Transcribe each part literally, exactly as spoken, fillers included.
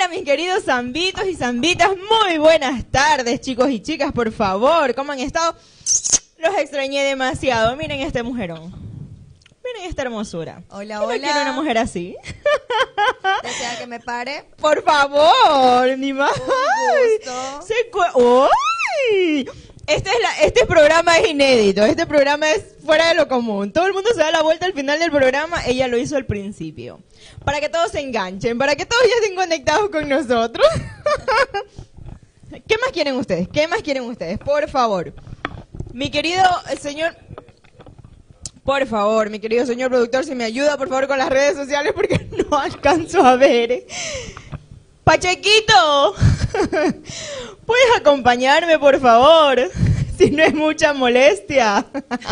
hola, mis queridos zambitos y zambitas. Muy buenas tardes, chicos y chicas, por favor. ¿Cómo han estado? Los extrañé demasiado. Miren este mujerón. Miren esta hermosura. Hola, ¿Quién hola. no quiere una mujer así? ¿Desea que me pare? Por favor, ni más. Un gusto. Se cu- ¡Uy! Este, es la, este programa es inédito, este programa es fuera de lo común. Todo el mundo se da la vuelta al final del programa, ella lo hizo al principio. Para que todos se enganchen, para que todos ya estén conectados con nosotros. ¿Qué más quieren ustedes? ¿Qué más quieren ustedes? Por favor. Mi querido señor... Por favor, mi querido señor productor, si me ayuda, por favor, con las redes sociales porque no alcanzo a ver. Pachequito, ¿puedes acompañarme, por favor? Si no es mucha molestia.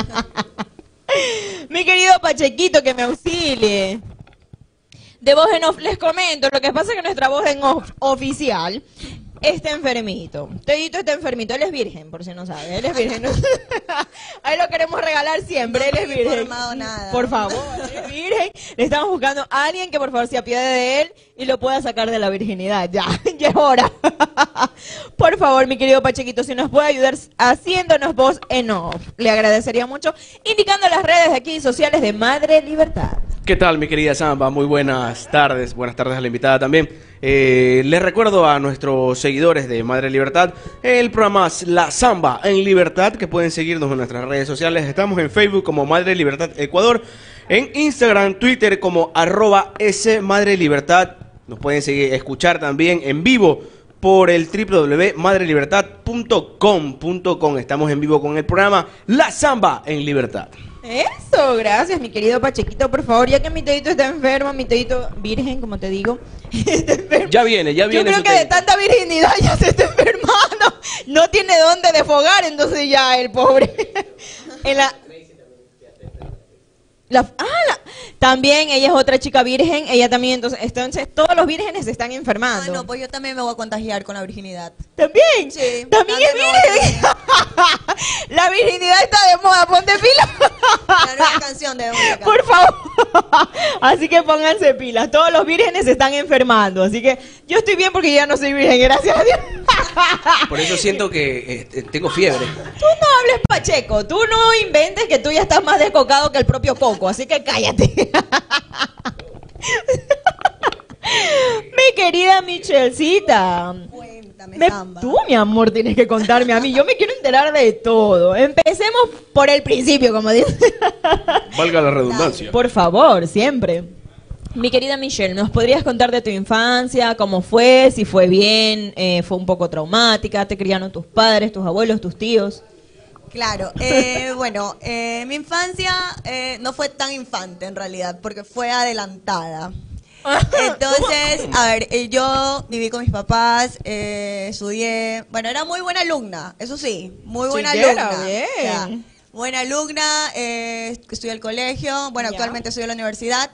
Mi querido Pachequito, que me auxilie. De voz en off les comento, lo que pasa es que nuestra voz en off oficial está enfermito. Todito está enfermito, él es virgen, por si no sabe, él es virgen. ¿No? Ahí lo queremos regalar siempre, No él es me he virgen. informado nada. Por favor, él es virgen. Le estamos buscando a alguien que por favor se apiade de él y lo pueda sacar de la virginidad. Ya, ya es hora. Por favor, mi querido Pachequito, si nos puede ayudar haciéndonos voz en off. Le agradecería mucho, indicando las redes aquí sociales de Madre Libertad. ¿Qué tal, mi querida Samba? Muy buenas tardes. Buenas tardes a la invitada también. Eh, les recuerdo a nuestros seguidores de Madre Libertad el programa La Samba en Libertad, que pueden seguirnos en nuestras redes sociales. Estamos en Facebook como Madre Libertad Ecuador, en Instagram, Twitter como arroba S Madre Libertad. Nos pueden seguir, escuchar también en vivo por el doble u doble u doble u punto madre libertad punto com punto com. Estamos en vivo con el programa La Samba en Libertad. Eso, gracias, mi querido Pachequito, por favor, ya que mi todito está enfermo, mi todito virgen, como te digo, está enfermo. Ya viene, ya viene. Yo creo su que de técnico. tanta virginidad ya se está enfermando, no tiene dónde desfogar, entonces ya el pobre. En la... La, ah, la, también ella es otra chica virgen, ella también, entonces, entonces todos los vírgenes se están Ah, enfermando. no, pues yo también me voy a contagiar con la virginidad. ¿También? Sí. ¿También es virgen? La virginidad está de moda, ponte pila. La nueva canción de música. Por favor. Así que pónganse pilas. Todos los vírgenes se están enfermando. Así que yo estoy bien porque ya no soy virgen, gracias a Dios. Por eso siento que eh, tengo fiebre. Tú no hables Pacheco. Tú no inventes que tú ya estás más descocado que el propio coco. Así que cállate. Mi querida Michelcita. Cuéntame, Me- Samba. tú, mi amor, tienes que contarme a mí. Yo me quiero enterar de todo. Empecemos por el principio, como dice. Valga la redundancia. Por favor, siempre. Mi querida Michelle, ¿nos podrías contar de tu infancia? ¿Cómo fue? Si fue bien, eh, fue un poco traumática, te criaron tus padres, tus abuelos, tus tíos. Claro, eh, bueno, eh, mi infancia eh, no fue tan infante en realidad, porque fue adelantada. Entonces, a ver, eh, yo viví con mis papás, eh, estudié, bueno, era muy buena alumna, eso sí, muy buena Chiquera, alumna. bien. O sea, buena alumna, eh, estudié al colegio, bueno, Ya. actualmente estudio en la universidad,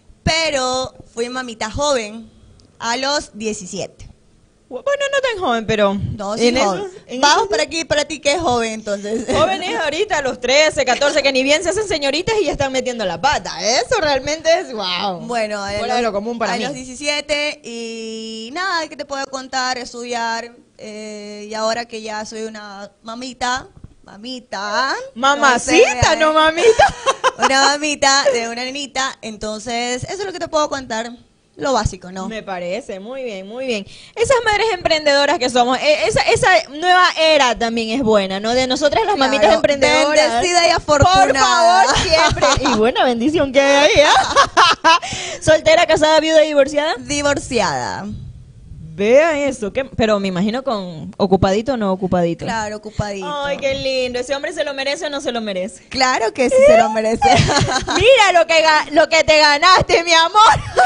pero fui mamita joven a los diecisiete. Bueno, no tan joven, pero... No, sí, en joven. eso- en Vamos eso- para aquí, para ti que es joven, entonces. Jóvenes ahorita a los trece, catorce, que ni bien se hacen señoritas y ya están metiendo la pata. Eso realmente es wow. Bueno, a fuera los, de lo común para a mí. los diecisiete y nada, ¿qué te puedo contar? Estudiar eh, y ahora que ya soy una mamita, mamita. Mamacita, no no mamita. sé, una mamita de una nenita, entonces eso es lo que te puedo contar, lo básico, ¿no? Me parece, muy bien, muy bien. Esas madres emprendedoras que somos, eh, esa, esa nueva era también es buena, ¿no? De nosotras las Claro, mamitas emprendedoras. bendecida y afortunada. Por favor, siempre. Y buena bendición que hay ahí, ¿eh? Soltera, casada, viuda y divorciada. Divorciada. Vean eso, ¿qué? Pero me imagino con ocupadito o no ocupadito. Claro, ocupadito. Ay, qué lindo. ¿Ese hombre se lo merece o no se lo merece? Claro que sí se lo merece. Mira lo que, ga- lo que te ganaste, mi amor.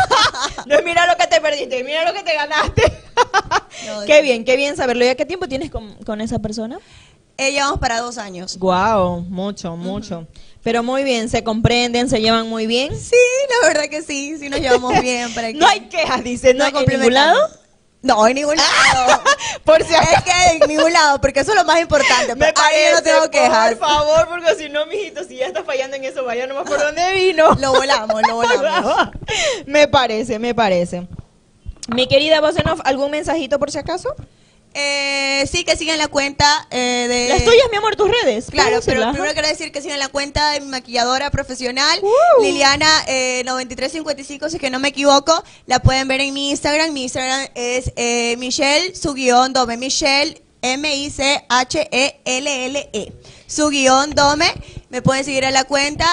No es mira lo que te perdiste, mira lo que te ganaste. No, Qué sí. bien, qué bien saberlo. ¿Ya qué tiempo tienes con, con esa persona? Eh, llevamos para dos años. Guau, mucho, mucho. Pero muy bien, se comprenden, se llevan muy bien. Sí, la verdad que sí, sí nos llevamos bien. Para que... No hay quejas, dice, ¿no? No ¿En ningún complementamos. lado? No, en ningún lado. Por si acaso. Es que en ningún lado, porque eso es lo más importante. Me Ahí parece, yo no tengo quejas. por favor, porque si no, mijito, si ya está fallando en eso, vaya nomás por dónde vino. Lo volamos, lo volamos. Me parece, me parece. Mi querida Voz en Off, ¿algún mensajito por si acaso? Eh, sí, que sigan la cuenta eh, de... Las tuyas, mi amor, tus redes. Claro, ¿puedes pero decirlas? primero quiero decir que sigan la cuenta de mi maquilladora profesional, Uh. Liliana eh, noventa y tres cincuenta y cinco, si es que no me equivoco. La pueden ver en mi Instagram. Mi Instagram es eh, Michelle, su guión Dome. Michelle, M I C H E L L E. Su guión Dome. Me pueden seguir a la cuenta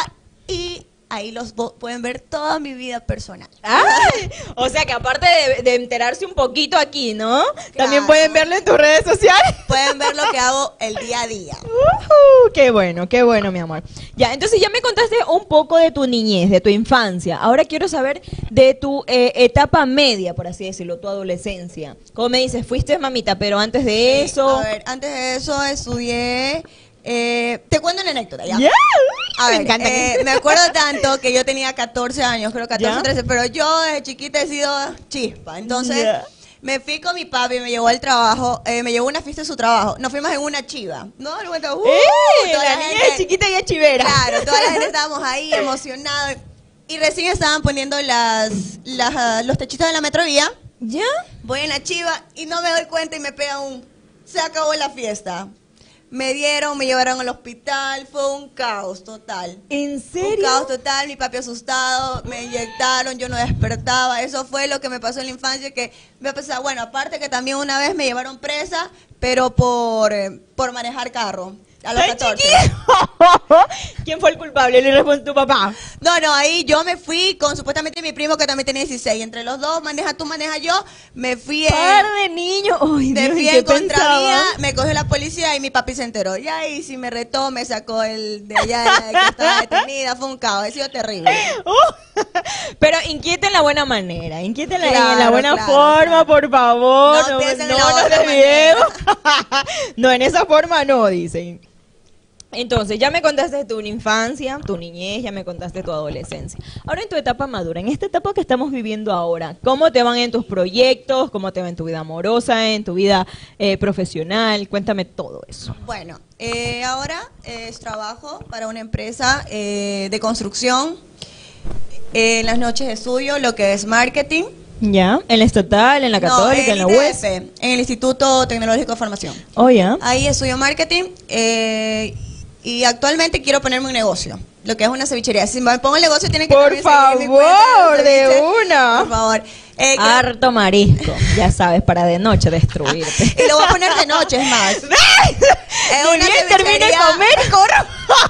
y ahí los vo- pueden ver toda mi vida personal. Ay, o sea que aparte de, de enterarse un poquito aquí, ¿no? También Claro. pueden verlo en tus redes sociales. Pueden ver lo que hago el día a día. Ujú, qué bueno, qué bueno, mi amor. Ya, entonces ya me contaste un poco de tu niñez, de tu infancia. Ahora quiero saber de tu eh, etapa media, por así decirlo, tu adolescencia. Como me dices, fuiste mamita, pero antes de eso... A ver, antes de eso estudié... eh, te cuento una anécdota, ¿ya? Ya, A me ver, encanta. eh, me acuerdo tanto que yo tenía catorce años, creo catorce, ¿Ya? trece, pero yo desde chiquita he sido chispa. Entonces, Ya. me fui con mi papi, me llevó al trabajo, eh, me llevó a una fiesta de su trabajo. Nos fuimos en una chiva. No, le cuento, uh, ¡Eh! toda La la niña gente- es chiquita y es chivera. Claro, toda la gente estábamos ahí emocionados. Y recién estaban poniendo las, las, ah, los techitos de la metrovía. ¿Ya? Voy en la chiva y no me doy cuenta y me pega un... Se acabó la fiesta. Me dieron, me llevaron al hospital, fue un caos total. ¿En Un serio? caos total, mi papi asustado, me inyectaron, yo no despertaba. Eso fue lo que me pasó en la infancia, que me pasaba, bueno, aparte que también una vez me llevaron presa, pero por, eh, por manejar carro, a los ¡Tan catorce. chiquito! ¿Quién fue el culpable? Le responde tu papá. No, no, ahí yo me fui con supuestamente mi primo que también tenía dieciséis. Entre los dos, maneja tú, maneja yo, me fui en... Par de niños. Ay, De Dios, ¿y fui qué en contra pensaban? mía, me cogió la policía y mi papi se enteró. Y ahí sí me retó, me sacó el de allá de que estaba detenida, fue un caos, ha sido terrible. Uh, pero inquieta en la buena manera, inquieta en la, Claro, en la buena claro, forma, claro. por favor. No No, piensen en no la nos otra desviemos. No, en esa forma no, dicen. Entonces, ya me contaste tu infancia, tu niñez, ya me contaste tu adolescencia. Ahora en tu etapa madura, en esta etapa que estamos viviendo ahora, ¿cómo te van en tus proyectos? ¿Cómo te va en tu vida amorosa, en tu vida eh, profesional? Cuéntame todo eso. Bueno, eh, ahora eh, trabajo para una empresa eh, de construcción. Eh, en las noches estudio lo que es marketing. ¿Ya? ¿En la estatal, en la católica, no, en la I T U E F, S? en el Instituto Tecnológico de Formación. Oh, ya. Ahí estudio marketing eh, y actualmente quiero ponerme un negocio, lo que es una cevichería. Si me pongo el negocio tienen que Por también seguir mi cuenta favor, de ceviche. una. Por favor. Eh, que- Harto marisco, ya sabes, para de noche destruirte. y lo voy a poner de noche, es más. Es Ni una bien termine de cevichería. comer, corro.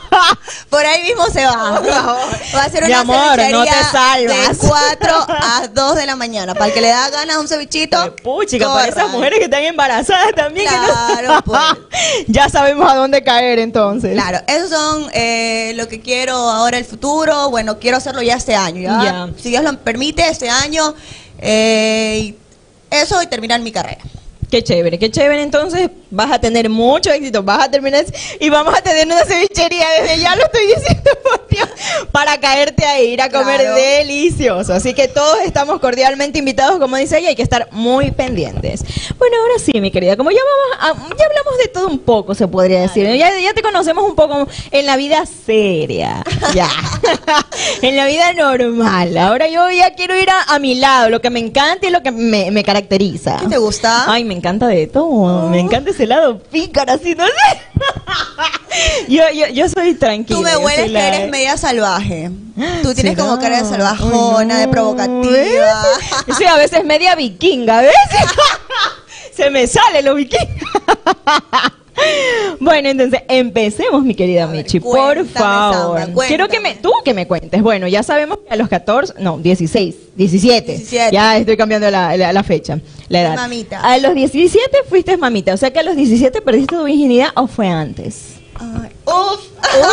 Por ahí mismo se va. Por favor. Va a ser Mi una amor, no te cevichería salvas. de cuatro a dos de la mañana. Para el que le da ganas a un cevichito. Puchica, para esas corran. mujeres que están embarazadas también. que no- Claro, pues. Ya sabemos a dónde caer entonces. Claro, esos son eh, lo que quiero ahora el futuro. Bueno, quiero hacerlo ya este año. Ya, Ya. Si Dios lo permite, este año. Eh, y eso y terminar mi carrera. Qué chévere, qué chévere. Entonces vas a tener mucho éxito, vas a terminar y vamos a tener una cevichería, desde ya lo estoy diciendo, por Dios, para caerte a ir a comer Claro. delicioso. Así que todos estamos cordialmente invitados, como dice ella, hay que estar muy pendientes. Bueno, ahora sí, mi querida, como ya, vamos a- ya hablamos de todo un poco, se podría decir. Ya, ya te conocemos un poco en la vida seria, ya, en la vida normal. Ahora yo ya quiero ir a, a mi lado, lo que me encanta y lo que me, me caracteriza. ¿Qué te gusta? Ay, me encanta de todo. Me encanta ese lado pícaro, así, no sé. yo, yo, yo soy tranquila. Tú me yo hueles soy que la- eres media salvaje. Tú tienes ¿Será? como cara de salvajona, Ay, de no, provocativa. ¿ves? Sí, a veces media vikinga, ¿ves? Se me sale lo vikinga. Bueno, entonces empecemos, mi querida A ver, Michi, por cuéntame, favor. Samba, Quiero que me, tú que me cuentes. Bueno, ya sabemos que a los catorce, no, dieciséis, diecisiete. diecisiete. Ya estoy cambiando la, la, la fecha, la edad. Mamita. A los diecisiete fuiste mamita, o sea que a los diecisiete perdiste tu virginidad o fue antes. Ay, uf.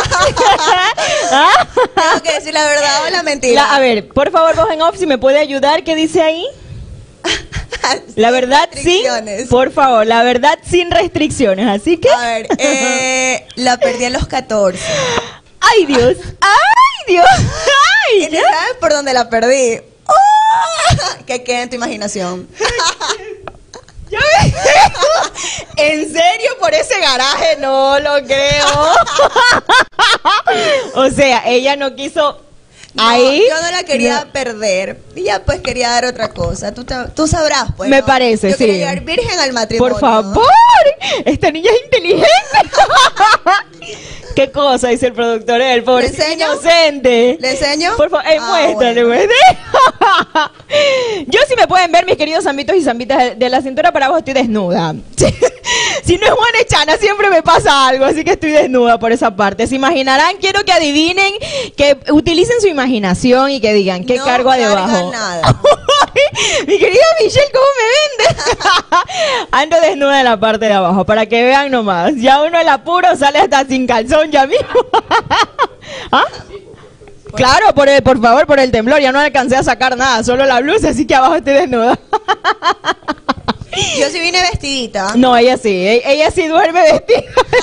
¿Ah? Tengo que decir la verdad o la mentira. La- a ver, por favor, vos en off, si me puede ayudar, ¿qué dice ahí? La verdad sí, Restricciones. por favor, la verdad sin restricciones, así que... A ver, eh, la perdí a los catorce. ¡Ay, Dios! ¡Ay, Dios! ¿Y ¡Ay, ni ya! sabes por dónde la perdí? ¡Oh! Que quede en tu imaginación. ¡Ya ves! ¿En serio por ese garaje? No lo creo. O sea, ella no quiso ahí. Yo no la quería no. perder. Y ya pues quería dar otra cosa. Tú, te- tú sabrás, pues. Me ¿no? parece, Yo sí. quería llegar virgen al matrimonio. Por favor, esta niña es inteligente. ¿Qué cosa dice el productor? El pobre ¿Le enseño? inocente. ¿Le enseño? Por favor, eh, Ah, muéstrale, bueno. muéstrale. Yo si me pueden ver, mis queridos zambitos y zambitas, de, de la cintura para abajo estoy desnuda. Si no es Juana Echana, siempre me pasa algo, así que estoy desnuda por esa parte. Se imaginarán, quiero que adivinen, que utilicen su imaginación y que digan qué No cargo carga debajo. nada. Mi querida Michelle, ¿cómo me vendes? Ando desnuda en la parte de abajo, para que vean nomás. Ya uno al apuro sale hasta sin calzón ya mismo. ¿Ah? Claro, por, el, por favor, por el temblor, ya no alcancé a sacar nada, solo la blusa, así que abajo estoy desnuda. Yo sí vine vestidita. No, ella sí, e- ella sí duerme vestida.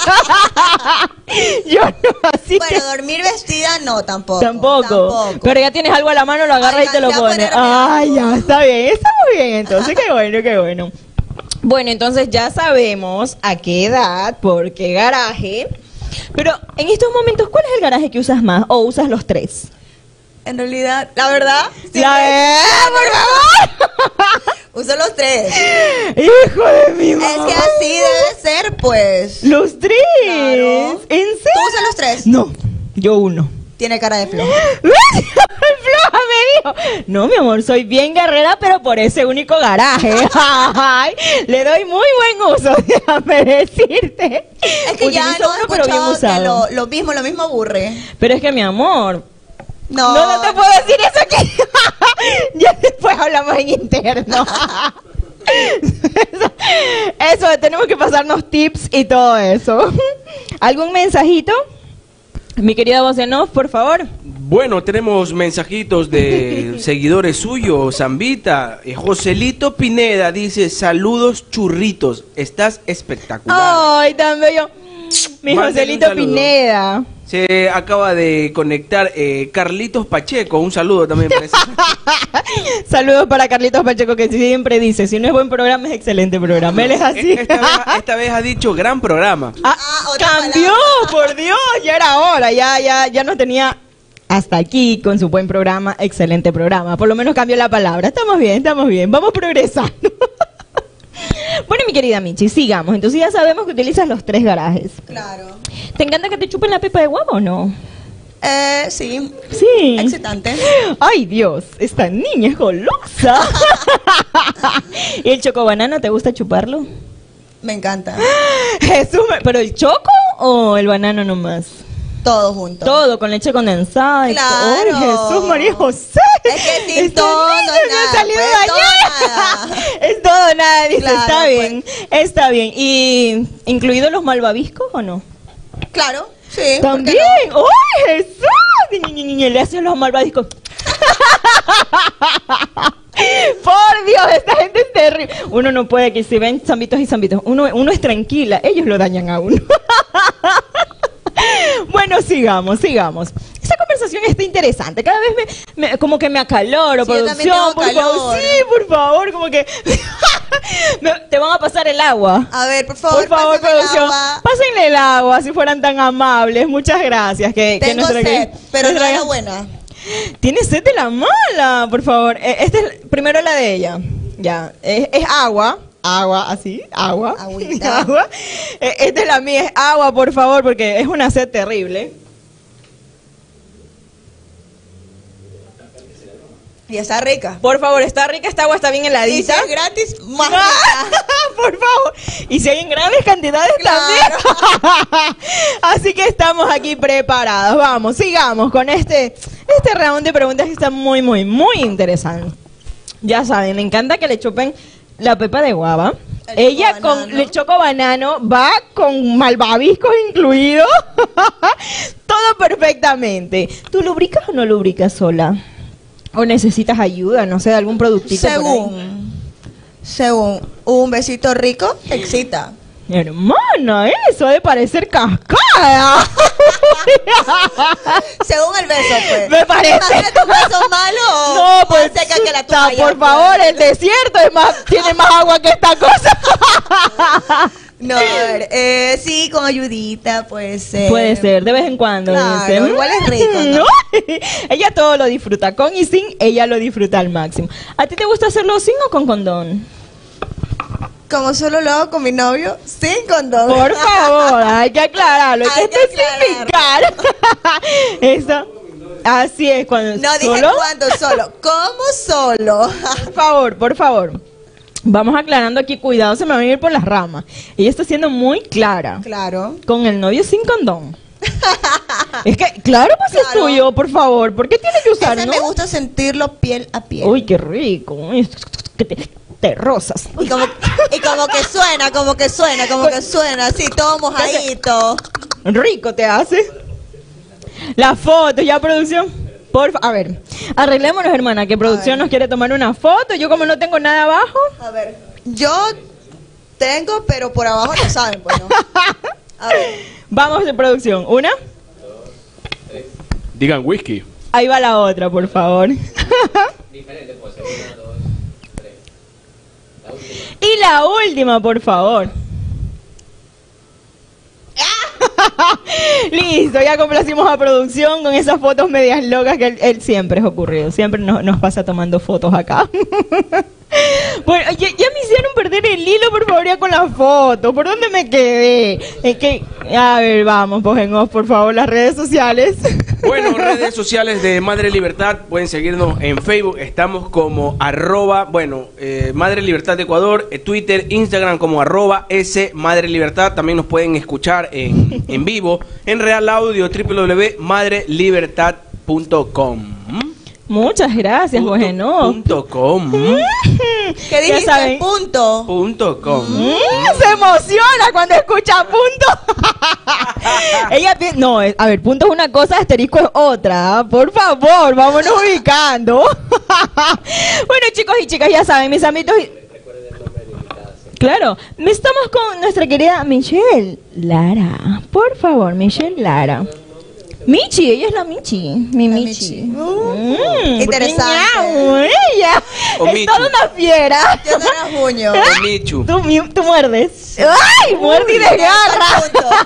Yo no, así Bueno, que dormir vestida no, tampoco. tampoco. Tampoco. Pero ya tienes algo a la mano, lo agarras y te lo Alcancé a pones. ponerme Ay, algo. ya, está bien, está muy bien, entonces, qué bueno, qué bueno. Bueno, entonces ya sabemos a qué edad, por qué garaje. Pero en estos momentos, ¿cuál es el garaje que usas más? ¿O usas los tres? En realidad, la verdad, sí, La eh, por favor. uso los tres. Hijo de mi Es mamá. que así debe ser, pues. Los tres. Claro. ¿En ¿Tú serio? usas los tres? No, yo uno. Tiene cara de flojo. ¿Ves? Floja me dijo. No, mi amor, soy bien guerrera, pero por ese único garaje. Ay, le doy muy buen uso, déjame decirte. Es que ya Utilizo no he uno, pero bien escuchado que usado. lo, lo mismo, lo mismo aburre. Pero es que, mi amor, No, no, no te puedo decir eso aquí. Ya después hablamos en interno. Eso, eso, tenemos que pasarnos tips y todo eso. ¿Algún mensajito? Mi querida voz en off, por favor. Bueno, tenemos mensajitos de seguidores suyos, Zambita. eh, Joselito Pineda dice, saludos churritos, estás espectacular. Ay, tan bello. Mi Mándenle un Joselito saludo. Pineda. Se acaba de conectar eh, Carlitos Pacheco, un saludo también para ese. Saludos para Carlitos Pacheco, que siempre dice, si no es buen programa, es excelente programa. Él es así. Esta vez, esta vez ha dicho gran programa. Ah, Ah, otra cambió, por Dios, ya era hora, ya, ya, ya nos tenía hasta aquí con su buen programa, excelente programa. Por lo menos cambió la palabra. Estamos bien, estamos bien, vamos progresando. Bueno, mi querida Michi, sigamos. Entonces ya sabemos que utilizas los tres garajes. Claro. ¿Te encanta que te chupen la pepa de guava o no? Eh, sí. Sí. Excitante. Ay, Dios, esta niña es golosa. ¿Y el chocobanano te gusta chuparlo? Me encanta. Jesús, me- ¿pero el choco o el banano nomás? Todo junto. Todo, con leche condensada. y Claro. todo. ¡Ay, Jesús, María José! Es que sin Esta todo no niña es me ha nada, salido pues, todo dañada. nada. Es todo nada, dice, Claro, está pues. bien, está bien. ¿Y incluidos los malvaviscos o no? Claro, sí. ¿por qué También. no? ¡Ay, Jesús! Ni, ni, ni, ni, le hacen los malvaviscos. Por Dios, esta gente es terrible. Uno no puede que se ven zambitos y zambitos. Uno, uno es tranquila, ellos lo dañan a uno. Bueno, sigamos, sigamos. Esta conversación está interesante. Cada vez me, me- como que me acaloro, Sí, yo también producción, tengo por favor. calor. Sí, por favor, como que Me- te van a pasar el agua. A ver, por favor, Por favor, pásame el producción, agua. pásenle el agua si fueran tan amables. Muchas gracias. Que, que Tengo nuestra- sed, pero no nuestra- es la buena. Tienes sed de la mala, por favor. Eh, Esta es primero la de ella. Ya, es, es agua. Agua, así, agua. Agüita. Agua. Eh, Esta es la mía, es agua, por favor, porque es una sed terrible. Y está rica. Por favor, está rica esta agua, está bien Y si heladita. es gratis, más rica. Por favor. Y si hay en grandes cantidades Claro. también. Así que estamos aquí preparados. Vamos, sigamos con este, este round de preguntas que está muy, muy, muy interesante. Ya saben, me encanta que le chupen la pepa de guava. El Ella choco con banano. el choco banano va con malvaviscos incluidos. Todo perfectamente. ¿Tú lubricas o no lubricas sola? ¿O necesitas ayuda, no sé, de algún productito por ahí? Según, según un besito rico, te excita. Hermana, eso ha de parecer cascada. Según el beso, pues. Me parece. Imagínate un beso malo. No, pues, más seca que la chuta, tuya. por pues. favor, el desierto es más, tiene más agua que esta cosa. No, a ver, eh, sí, con ayudita, puede ser. Puede ser, de vez en cuando. Claro, dice. igual es rico, ¿no? No, ella todo lo disfruta, con y sin, ella lo disfruta al máximo. ¿A ti te gusta hacerlo sin o con condón? Como solo lo hago con mi novio, sin condón. Por favor, hay que aclararlo, hay, Hay que que especificar. Eso, así es, cuando No dije solo. cuándo solo, como solo. Por favor, por favor. Vamos aclarando aquí, cuidado, se me va a ir por las ramas. Ella está siendo muy clara. Claro. Con el novio sin condón. Es que, claro, pues Claro. es tuyo, por favor. ¿Por qué tiene que usar, Ese no? me gusta sentirlo piel a piel. Uy, qué rico. Uy, que te, te rozas. Y como, y como que suena, como que suena, como que suena, así, todo mojadito. Rico te hace. La foto, ya producción. Por fa- a ver, arreglémonos, hermana, que producción nos quiere tomar una foto. Yo como no tengo nada abajo. A ver, yo tengo, pero por abajo no saben, pues no. A ver. Vamos de producción. Una. Digan whisky. Ahí va la otra, por favor. Y la última, por favor. Listo, ya complacimos a producción con esas fotos medias locas que él, él siempre es ocurrido. Siempre nos, nos pasa tomando fotos acá. Bueno, ya, ya me hicieron perder el hilo, por favor, ya con la foto. ¿Por dónde me quedé? Es que, a ver, vamos, pues en off, por favor, las redes sociales. Bueno, redes sociales de Madre Libertad, pueden seguirnos en Facebook, estamos como arroba, bueno, eh, Madre Libertad de Ecuador, eh, Twitter, Instagram como arroba S Madre Libertad, también nos pueden escuchar en, en vivo, en Real Audio, w w w punto madre libertad punto com. Muchas gracias, bueno. Punto com. ¿Qué dijiste? saben. Punto. Punto com. Mm, se emociona cuando escucha punto. Ella pi- no, es- a ver, punto es una cosa, asterisco es otra. ¿Ah? Por favor, vámonos ubicando. Bueno, chicos y chicas, ya saben, mis amigos. y- Claro, estamos con nuestra querida Michelle Lara. Por favor, Michelle Lara. Michi, ella es la Michi, mi La Michi. Michi. Mm, Interesante. ñau, ella O es Michi. toda una fiera. Yo no era puño. O Michu. Tú, mi- tú muerdes. ¡Ay! Muerde y desgarra.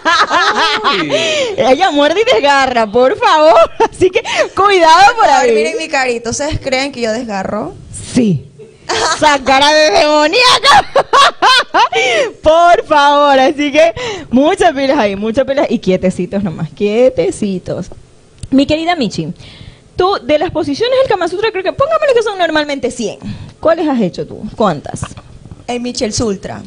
Ay. Ella muerde y desgarra, por favor. Así que cuidado por A ver, ahí. miren mi carita. ¿Ustedes creen que yo desgarro? Sí. Esa cara de demoníaca. Por favor, así que muchas pilas ahí, muchas pilas y quietecitos nomás, quietecitos. Mi querida Michi, tú de las posiciones del Kama Sutra creo que póngamelo que son normalmente cien. ¿Cuáles has hecho tú? ¿Cuántas? El Michel Sultra.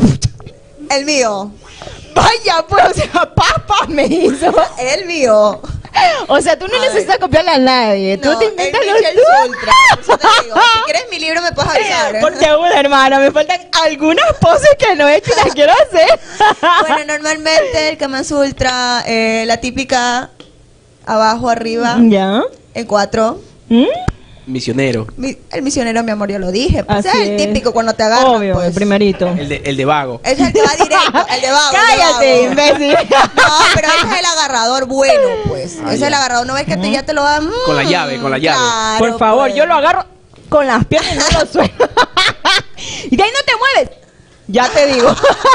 El mío. Vaya, pues, o sea, papa me hizo. El mío. O sea, tú no A necesitas copiarle a nadie. Tú No, te el inventas los Michel tuyos. Sultra. Por eso te digo, si quieres mi libro me puedes avisar. ¿eh? Porque una hermana, me faltan algunas poses que no he hecho y las quiero hacer. Bueno, normalmente el Kama Sutra, eh, la típica abajo, arriba, ¿Ya? en cuatro. ¿Mm? Misionero. Mi- el misionero, mi amor, yo lo dije. Pues, Así ese es el es. típico cuando te agarran. Obvio, pues. el primerito. El de, el de vago. Ese es el que va directo, el de vago. el de Cállate, vago. imbécil. No, pero ese es el agarrador bueno, pues. Ah, ese es ya. el agarrador. No ves que te, ya te lo dan. mm, Con la llave, con la llave. claro, Por favor, pues. yo lo agarro con las piernas y no lo suelto. Y de ahí no te mueves. Ya te digo.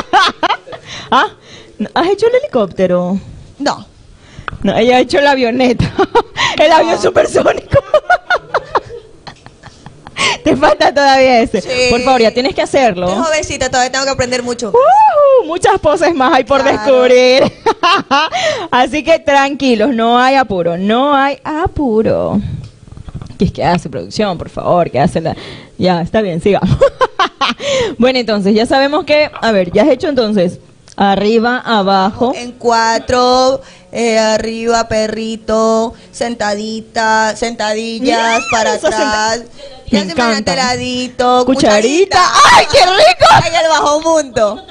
¿Ah? ¿Has hecho el helicóptero? No. No, ella ha hecho la avioneta. El avión supersónico. Te falta todavía ese. Sí. Por favor, ya tienes que hacerlo. Soy jovencita, todavía tengo que aprender mucho. Uh, muchas poses más hay por Claro. descubrir. Así que tranquilos, no hay apuro, no hay apuro. ¿Qué es que hace producción, por favor? ¿Qué hace la...? Ya, está bien, sigamos. Bueno, entonces, ya sabemos que... A ver, ya has hecho entonces arriba, abajo. En cuatro, eh, arriba, perrito, sentadita, sentadillas, Mm, para esa atrás. senta- Ya Me se me encanta. ladito, Cucharita. ¡Ay, qué rico! En el bajo mundo.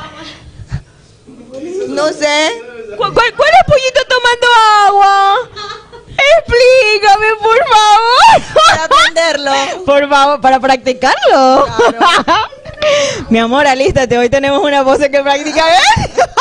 No sé. ¿Cuál, cuál, cuál es Pollito tomando agua? Explícame, por favor. Para aprenderlo. Por favor, para practicarlo. Claro. Mi amor, alístate, hoy tenemos una pose que practicar.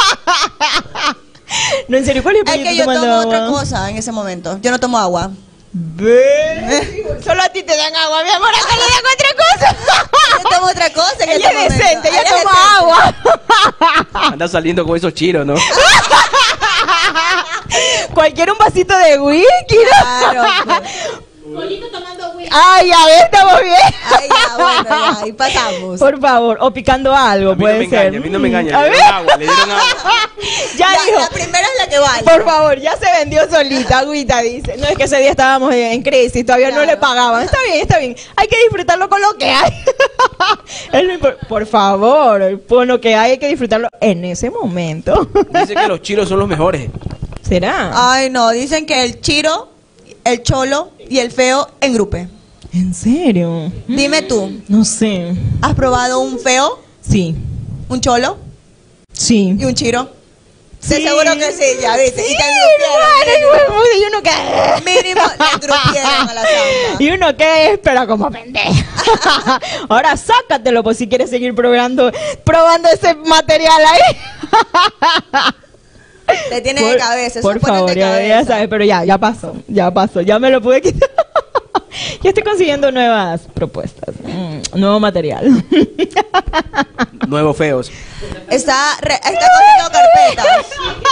No, en serio, ¿cuál es el Es pollito que yo tomando tomo agua? otra cosa en ese momento. Yo no tomo agua. Ve. Solo a ti te dan agua, mi amor, acá le dan otra cosa. Yo tomo otra cosa en Ella este es decente, momento. ella Ella es toma decente. agua. Anda saliendo con esos chiros, ¿no? Cualquier un vasito de whisky, ¿no? Claro, pues. Ay, a ver, estamos bien. Ay, ya, bueno, ya, ahí pasamos. Por favor, o picando algo, A mí no puede me ser. engaña, a mí no me engaña. A Le ver. dieron agua, le dieron agua. Ya La, dijo. la primera es la que vale. Por favor, ya se vendió solita, agüita, dice. No, es que ese día estábamos en crisis, todavía no Claro. le pagaban. Está bien, está bien. Hay que disfrutarlo con lo que hay. Es lo impor- Por favor, con lo que hay hay que disfrutarlo en ese momento. Dice que los chiros son los mejores. ¿Será? Ay, no, dicen que el chiro, el cholo y el feo engrupe. ¿En serio? Dime tú, No sé. ¿has probado un feo, Sí, un cholo sí. y un chiro? Sí. Te seguro que sí, ya viste. Sí, y te hermano, engrupieron, y uno que... mínimo, mínimo le engrupieron a la samba. Y uno que espera como pendejo. Ahora sácatelo por si quieres seguir probando, probando ese material ahí. Te tiene de cabeza, eso por es ponerte favor, de ya, ya cabeza. sabes, pero ya, ya pasó, ya pasó, ya me lo pude quitar. Ya estoy consiguiendo nuevas propuestas, mm, nuevo material. Nuevos feos. Está, re- está cogiendo carpetas.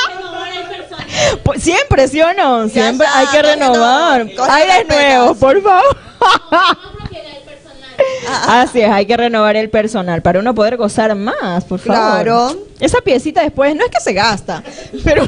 Pues, siempre, ¿sí o no? Ya Siempre está, hay que cogiendo- renovar. cogiendo Aires carpetas. nuevos, por favor. Así es, hay que renovar el personal para uno poder gozar más, por favor. Claro. Esa piecita después no es que se gasta, pero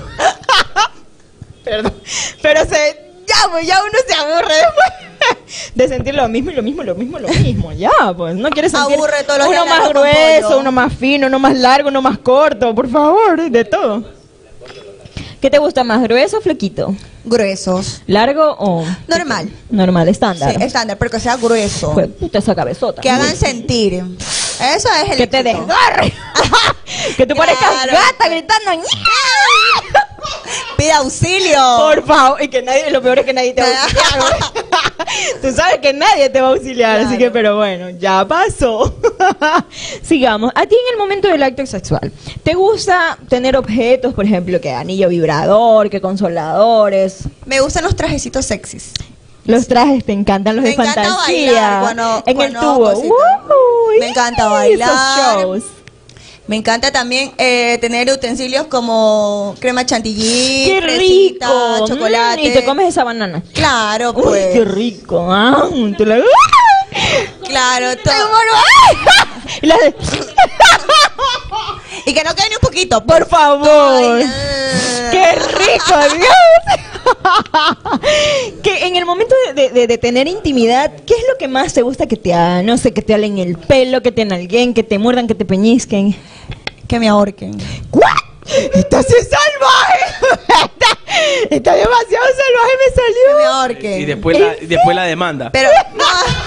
perdón, pero se ya, pues ya uno se aburre después de sentir lo mismo y lo mismo, lo mismo, lo mismo. Ya, pues no quieres sentir Aburre todos los uno días más largo con grueso, pollo. uno más fino, uno más largo, uno más corto, por favor, de todo. ¿Qué te gusta más, grueso o flequito? Gruesos. ¿Largo o Normal. normal, estándar? Sí, estándar, pero que sea grueso. Pues, puta, esa cabezota. Que hagan sentir. Eso es el Que te éxito. desgarre. Que tú parezcas Claro. gata gritando. "Ña". Pide auxilio. Por favor. Y que nadie, lo peor es que nadie te va a auxiliar. güey. Tú sabes que nadie te va a auxiliar, así Claro. que, pero bueno, ya pasó. Sigamos. A ti en el momento del acto sexual, ¿te gusta tener objetos, por ejemplo, que anillo vibrador, que consoladores? Me gustan los trajecitos sexys. Los trajes te encantan, los Me de encanta fantasía. bailar cuando- en el cuando tubo. hago cositas. Uy, Me encanta esos bailar. shows. Me encanta también eh, tener utensilios como crema chantilly, ¡Qué fresita, rico! chocolate. Mm, y te comes esa banana. Claro, Uy, pues. qué rico. Ah, te la... Claro, todo. Y la de- Y que no quede ni un poquito. Por favor. Ay, ah. ¡Qué rico, Dios! Que en el momento de, de- de- de tener intimidad, ¿qué es lo que más te gusta que te hagan? No sé, que te halen el pelo, que te nalguen, que te muerdan, que te peñizquen. Que me ahorquen. ¿What? ¡Estás salvaje! Está, está demasiado salvaje, me Que me salió. ahorquen. Y después la, y después la demanda. Pero no,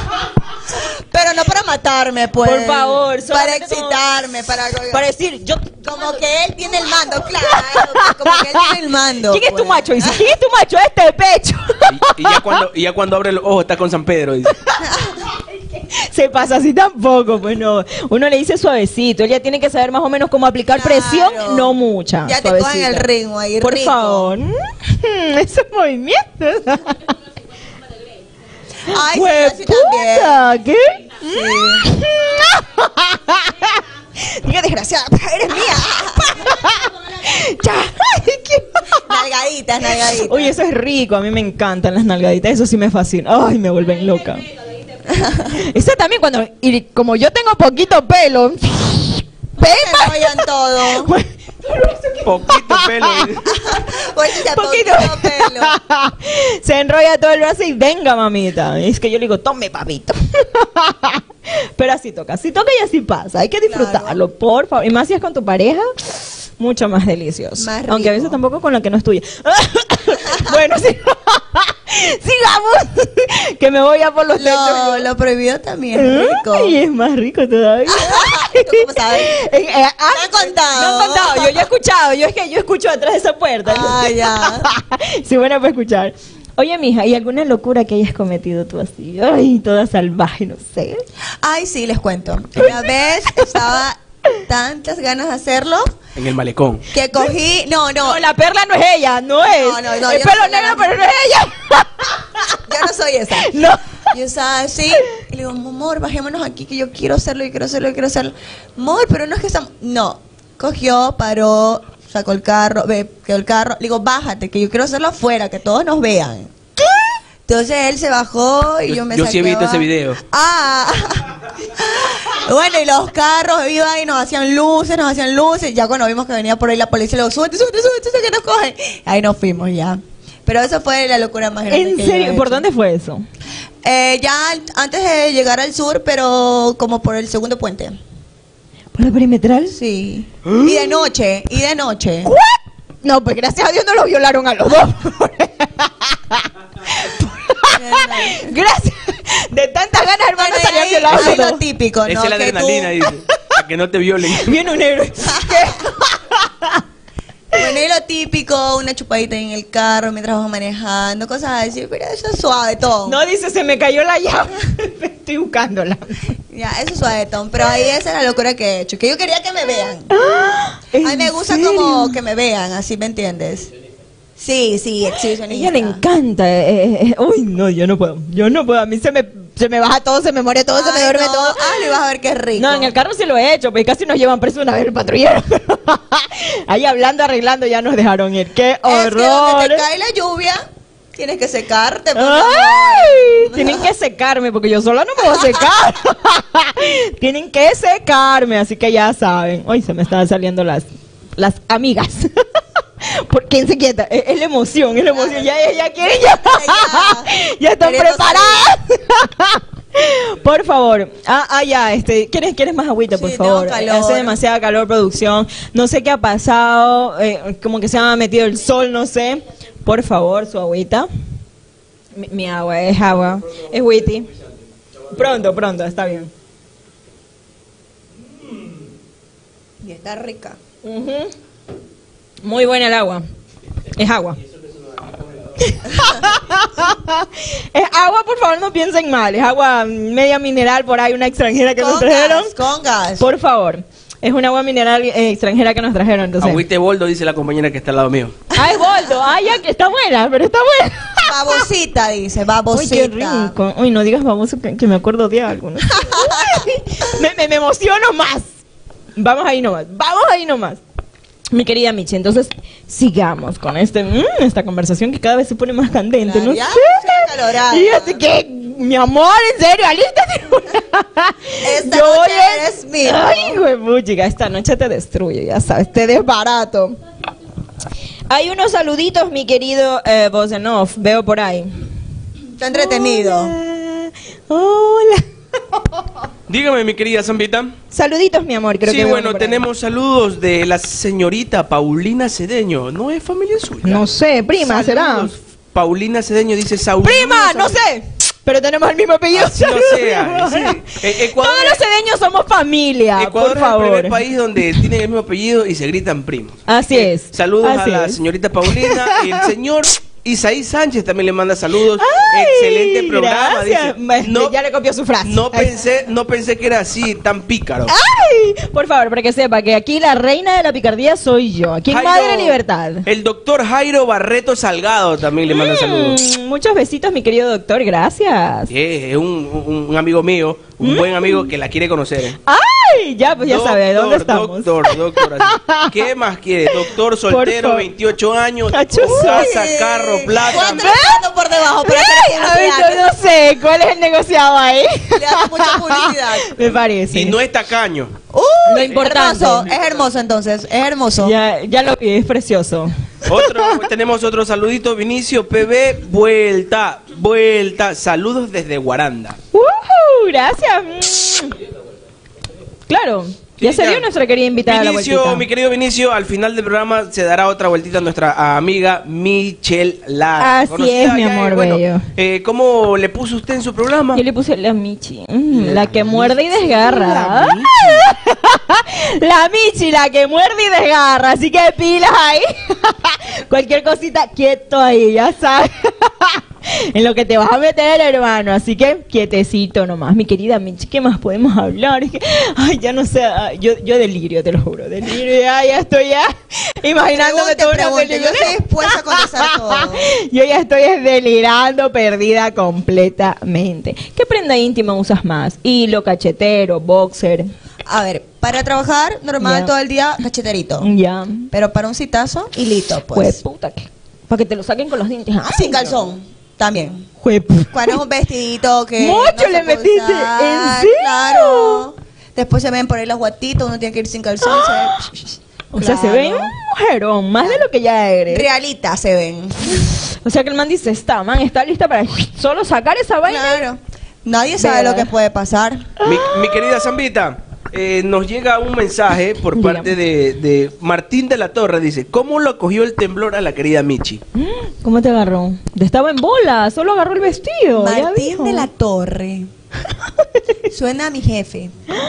pero no para matarme, pues. Por favor, para solamente como- excitarme, para, Para decir, yo... como que él tiene el mando, claro, como que él tiene el mando. ¿Quién es tu pues. macho? Dice, ¿quién es tu macho? Este de pecho. Y, y ya cuando, y ya cuando abre los ojos está con San Pedro. Dice. Se pasa así tampoco, pues no. Uno le dice suavecito. Él ya tiene que saber más o menos cómo aplicar Claro. presión, no mucha. Ya te suavecita. cogen el ritmo ahí, Por rico. favor. Mm, esos movimientos. Ay, sí, ¡Jue así también. puta! ¿Qué? Sí. Diga, desgraciada, eres mía. Ya. Ay, qué- Nalgaditas, nalgaditas. Oye, eso es rico. A mí me encantan las nalgaditas. Eso sí me fascina. Ay, me vuelven loca. Esa también cuando... Y como yo tengo poquito pelo... Se enrollan todo. Poquito pelo. dice. Oye, ya Poquito. poquito pelo. Se enrolla todo el brazo y venga, mamita. Es que yo le digo, tome, papito. Pero así toca, así toca y así pasa. Hay que disfrutarlo, por favor. Y más si es con tu pareja, mucho más delicioso. Más Aunque a veces rico. tampoco con la que no es tuya. Bueno, sí. Sigamos. Que me voy a por los Lo, techos. lo prohibido también es rico. Ay, es más rico todavía. ¿Tú cómo sabes? Eh, eh, ah, Me han contado. Me han contado. Yo ya he escuchado. Yo es que yo escucho atrás de esa puerta. Ah, ya. Sí, bueno, para escuchar. Oye, mija, ¿y alguna locura que hayas cometido tú así? Ay, toda salvaje, no sé. Ay, sí, les cuento. Una vez estaba tantas ganas de hacerlo En el malecón. que cogí. No, no. No, la perla no es ella, no es. No, no, no, El yo no pelo soy la negro, gran- pero no es ella. Yo no soy esa. No. Yo estaba así, y le digo, amor, bajémonos aquí, que yo quiero hacerlo, yo quiero hacerlo, yo quiero hacerlo. Amor, pero no es que estamos... No, cogió, paró, sacó el carro, ve, quedó el carro. Le digo, bájate, que yo quiero hacerlo afuera, que todos nos vean. ¿Qué? Entonces él se bajó y yo, yo me Yo saqué sí he visto abajo. ese video. Ah, bueno, y los carros iban y nos hacían luces, nos hacían luces. Ya cuando vimos que venía por ahí la policía, le digo, súbete, súbete, súbete, súbete, que nos cogen. Ahí nos fuimos ya. Pero eso fue la locura más grande. ¿En que yo he serio? ¿Por hecho. dónde fue eso? Eh, ya antes de llegar al sur, pero como por el segundo puente. ¿Por la perimetral? Sí. Y de noche, y de noche. ¿What? No, pues gracias a Dios no los violaron a los dos. Gracias. De tantas ganas, hermano, Bueno, y salían ahí, violados ahí los lo dos. típico, ¿no? Esa es la Que tú- adrenalina, dice. Para que no te violen. Viene un héroe. ¿Qué? Bueno, y lo típico, una chupadita en el carro mientras vas manejando, cosas así, pero eso es suavetón. No, dice, se me cayó la llave. Estoy buscándola. Ya, eso es suavetón, pero ahí esa es la locura que he hecho, que yo quería que me vean. A mí me gusta como que me vean, así, ¿me entiendes? Sí, sí, A exhibicionista. ella le encanta. eh, eh, uy, no, yo no puedo. Yo no puedo. A mí se me, se me baja todo, se me muere todo, se me Ay, duerme no. todo. Ah, le vas a ver qué rico. No, en el carro sí lo he hecho, pues casi nos llevan preso una vez el patrullero. Ahí hablando, arreglando, ya nos dejaron ir. ¡Qué Es que donde horror! te cae la lluvia, tienes que secarte. pues, ¡Ay! amor. Tienen que secarme, porque yo sola no me voy a secar. Tienen que secarme, así que ya saben. Hoy se me están saliendo las, las amigas. ¿Por quién se quieta? Es, es la emoción, es la emoción. Ya, ya, ya quieren, ya. Ya. Ya están Queriendo preparadas. Por favor. Ah, ah, ya, este, ¿quieres, ¿quieres más agüita, por Sí, tengo favor? calor. Hace demasiada calor, producción. No sé qué ha pasado, eh, como que se ha metido el sol, no sé. Por favor, su agüita. Mi, mi agua, es agua. Es witty. Pronto, pronto, está bien. Y está rica. Ujú. Muy buena el agua. Es agua. Es agua, por favor, no piensen mal. Es agua media mineral, por ahí una extranjera que nos Con trajeron. gas, con gas. Por favor. Es una agua mineral eh, extranjera que nos trajeron, entonces. Agüite boldo, dice la compañera que está al lado mío. Ah, es boldo. Ah, ya que está buena, pero está buena. Babosita, dice, Uy, babosita. qué rico. Uy, no digas baboso que, que me acuerdo de algo, ¿no? me, me, me emociono más. Vamos ahí nomás. Vamos ahí nomás. Mi querida Michi, entonces sigamos con este mm, esta conversación que cada vez se pone más candente, Claro, ¿no ya, sé? estoy acalorada. Y así que, mi amor, en serio, alístate. Esta Yo noche voy a- eres mío. Ay, güey, puchica, esta noche te destruyo, ya sabes, te desbarato. Hay unos saluditos, mi querido eh, Bosenov, veo por ahí. Está entretenido. Hola. Hola. Dígame, mi querida Zambita. Saluditos, mi amor, creo Sí, que veo bueno, por ahí. tenemos saludos de la señorita Paulina Cedeño. ¿No es familia suya? No sé, prima, será. Saludos. Paulina Cedeño dice Saúl. Prima, no sé. Pero tenemos el mismo apellido. Así no Saludos, sea, mi amor. sí. E- Ecuador Todos los cedeños somos familia, Ecuador por es el favor. primer país donde tienen el mismo apellido y se gritan primos. Así es. Saludos así a la es. señorita Paulina y el señor Isaí Sánchez también le manda saludos. Ay, Excelente programa. gracias. Dice. No, Ya le copió su frase. no Ay. pensé, no pensé que era así tan pícaro. Ay, por favor, para que sepa que aquí la reina de la picardía soy yo. Aquí en Jairo- Madre Libertad. El doctor Jairo Barreto Salgado también le manda saludos. Mm, muchos besitos, mi querido doctor. Gracias. Eh, Es un, un- un amigo mío, un buen amigo que la quiere conocer. eh. Ay, ya, pues ya Doctor, sabe dónde estamos. Doctor, doctor. así. ¿Qué más quiere? Doctor soltero, favor. veintiocho años, Achú. casa, carro, plata. ¿Cuánto le está dando por debajo? Para Ay, que ay, yo no sé cuál es el negociado ahí. le hace mucha publicidad. Me parece. Y no es tacaño. Uy, Lo importante. hermoso, es hermoso entonces, es hermoso. Ya, ya lo vi, es precioso. Otro, tenemos otro saludito, Vinicio P B, vuelta, vuelta. Saludos desde Guaranda. ¡Uhú! Gracias. Mm. Claro, ya Sí, se ya. dio nuestra querida invitada a la Vinicio, vueltita. mi querido Vinicio, al final del programa se dará otra vueltita a nuestra amiga Michelle Lara. Así conocida es, mi ya, amor eh, bueno, bello. eh, ¿Cómo le puso usted en su programa? Yo le puse la Michi, mm, la que muerde y desgarra. La La Michi, la que muerde y desgarra. Así que pilas ahí. Cualquier cosita, quieto ahí, ya sabes. en lo que te vas a meter, hermano. Así que quietecito nomás, mi querida Michi, ¿qué más podemos hablar? Es que, ay, ya no sé, ay, yo, yo delirio, te lo juro, delirio, ya, ya estoy ya imaginándome Pregunte, todo una pregunte, película. yo estoy dispuesta a contestar todo. Yo ya estoy delirando, perdida completamente. ¿Qué prenda íntima usas más? Hilo, cachetero, boxer. A ver, para trabajar normal Ya. todo el día, cacheterito. Ya. Pero para un citazo, hilito, Pues pues. puta, que para que te lo saquen con los dientes. Ay, Sin calzón, también. Jue- Cuando es un vestidito que... Mucho no se le puede metiste, usar, ¿en serio? Claro. Después se ven por ahí los guatitos, uno tiene que ir sin calzón. se- O sea, se Claro. ve un mujerón, más de lo que ya eres. Realita se ven. O sea que el man dice, está, man, está lista para solo sacar esa vaina. Claro. Nadie sabe Verga. lo que puede pasar. Mi, mi querida Zambita, eh, nos llega un mensaje por Dígame. parte de, de Martín de la Torre. Dice, ¿cómo lo cogió el temblor a la querida Michi? ¿Cómo te agarró? Estaba en bola, solo agarró el vestido. ya Martín dijo. de la Torre. Suena a mi jefe.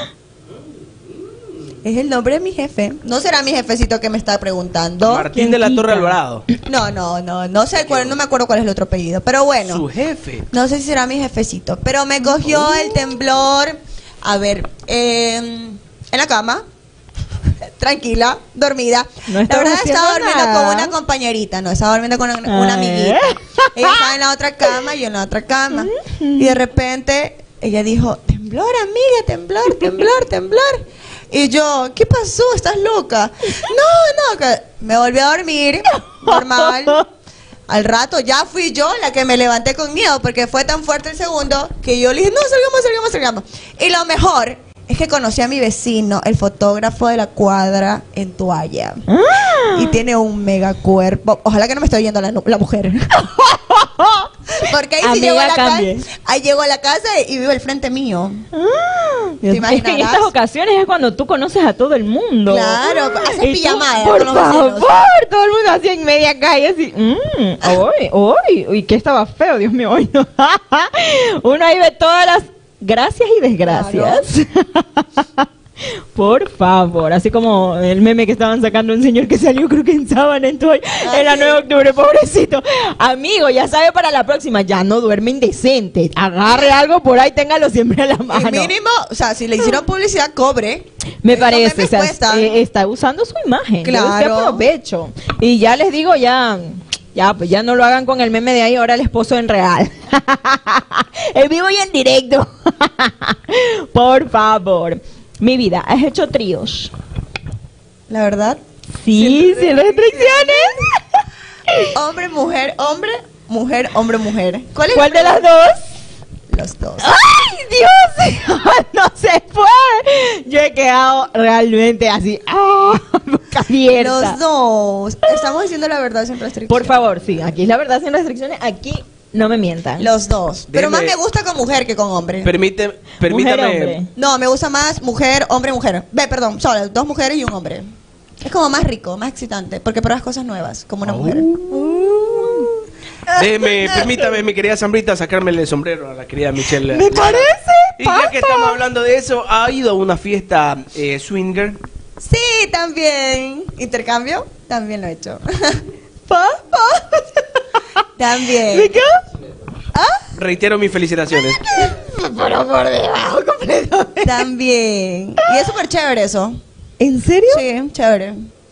Es el nombre de mi jefe. No será mi jefecito que me está preguntando. Martín de la ¿quién Torre quita? Alvarado. No, no, no. No sé cuál, no me acuerdo cuál es el otro apellido. Pero bueno. Su jefe. No sé si será mi jefecito. Pero me cogió el temblor. A ver, eh, en la cama. Tranquila, dormida. No la estabas verdad estaba haciendo durmiendo nada. con una compañerita, no, estaba durmiendo con una, una Ay. amiguita. Ella estaba en la otra cama y yo en la otra cama. Y de repente ella dijo, temblor, amiga, temblor, temblor, temblor. Y yo, ¿qué pasó? ¿Estás loca? No, no, que me volví a dormir, normal. Al rato ya fui yo la que me levanté con miedo porque fue tan fuerte el segundo que yo le dije, no, salgamos, salgamos, salgamos. Y lo mejor es que conocí a mi vecino, el fotógrafo de la cuadra, en toalla. Ah. Y tiene un mega cuerpo. Ojalá que no me esté oyendo la, nu- la mujer. Porque ahí sí Amiga, llego a la casa. cambie. Ahí llego a la casa y vive al frente mío. Es imaginarás? que en estas ocasiones es cuando tú conoces a todo el mundo. Claro, haces Y tú, pijamada Por con los favor, vecinos. todo el mundo así en media calle, así. Mmm, hoy, hoy, uy, que estaba feo, Dios mío, hoy no. Uno ahí ve todas las gracias y desgracias. Por favor, así como el meme que estaban sacando un señor que salió creo que en sábana en, Toy- en la nueve de octubre, pobrecito. Amigo, ya sabe para la próxima, ya no duerme indecente. Agarre algo por ahí, téngalo siempre a la Y mano. mínimo, o sea, si le hicieron publicidad, cobre. Me Esos parece, memes o sea, cuestan. eh, está usando su imagen. Claro. Claro. Usted aprovecho. Y ya les digo, ya, ya, pues ya no lo hagan con el meme de ahí, ahora el esposo en real. En vivo y en directo. Por favor. Mi vida, ¿has hecho tríos? La verdad. Sí, sin restricciones. Hombre, mujer, hombre, mujer, hombre, mujer. ¿Cuál es ¿Cuál la de las pregunta? dos? Los dos. ¡Ay, Dios! No se fue. Yo he quedado realmente así, ¡ah! Boca abierta. Los dos. Estamos diciendo la verdad sin restricción. Por favor, sí, aquí es la verdad sin restricciones, aquí no me mientan. Los dos. Pero Déjeme- más me gusta con mujer que con hombre. Permite, Mujer, permítame. hombre. No, me gusta más mujer, hombre, mujer. Ve, perdón, solo dos mujeres y un hombre. Es como más rico, más excitante, porque pruebas cosas nuevas, como una Oh. mujer. Déjeme, permítame, mi querida Zambrita, sacarme el sombrero a la querida Michelle. ¿Me parece? Y ya que Papa. estamos hablando de eso, ¿ha ido a una fiesta eh, swinger? Sí, también. ¿Intercambio? También lo he hecho. Papá. También. ¿Me quedo? Reitero mis felicitaciones. Pero por debajo completamente. También. Y es súper chévere eso. ¿En serio? Sí, chévere.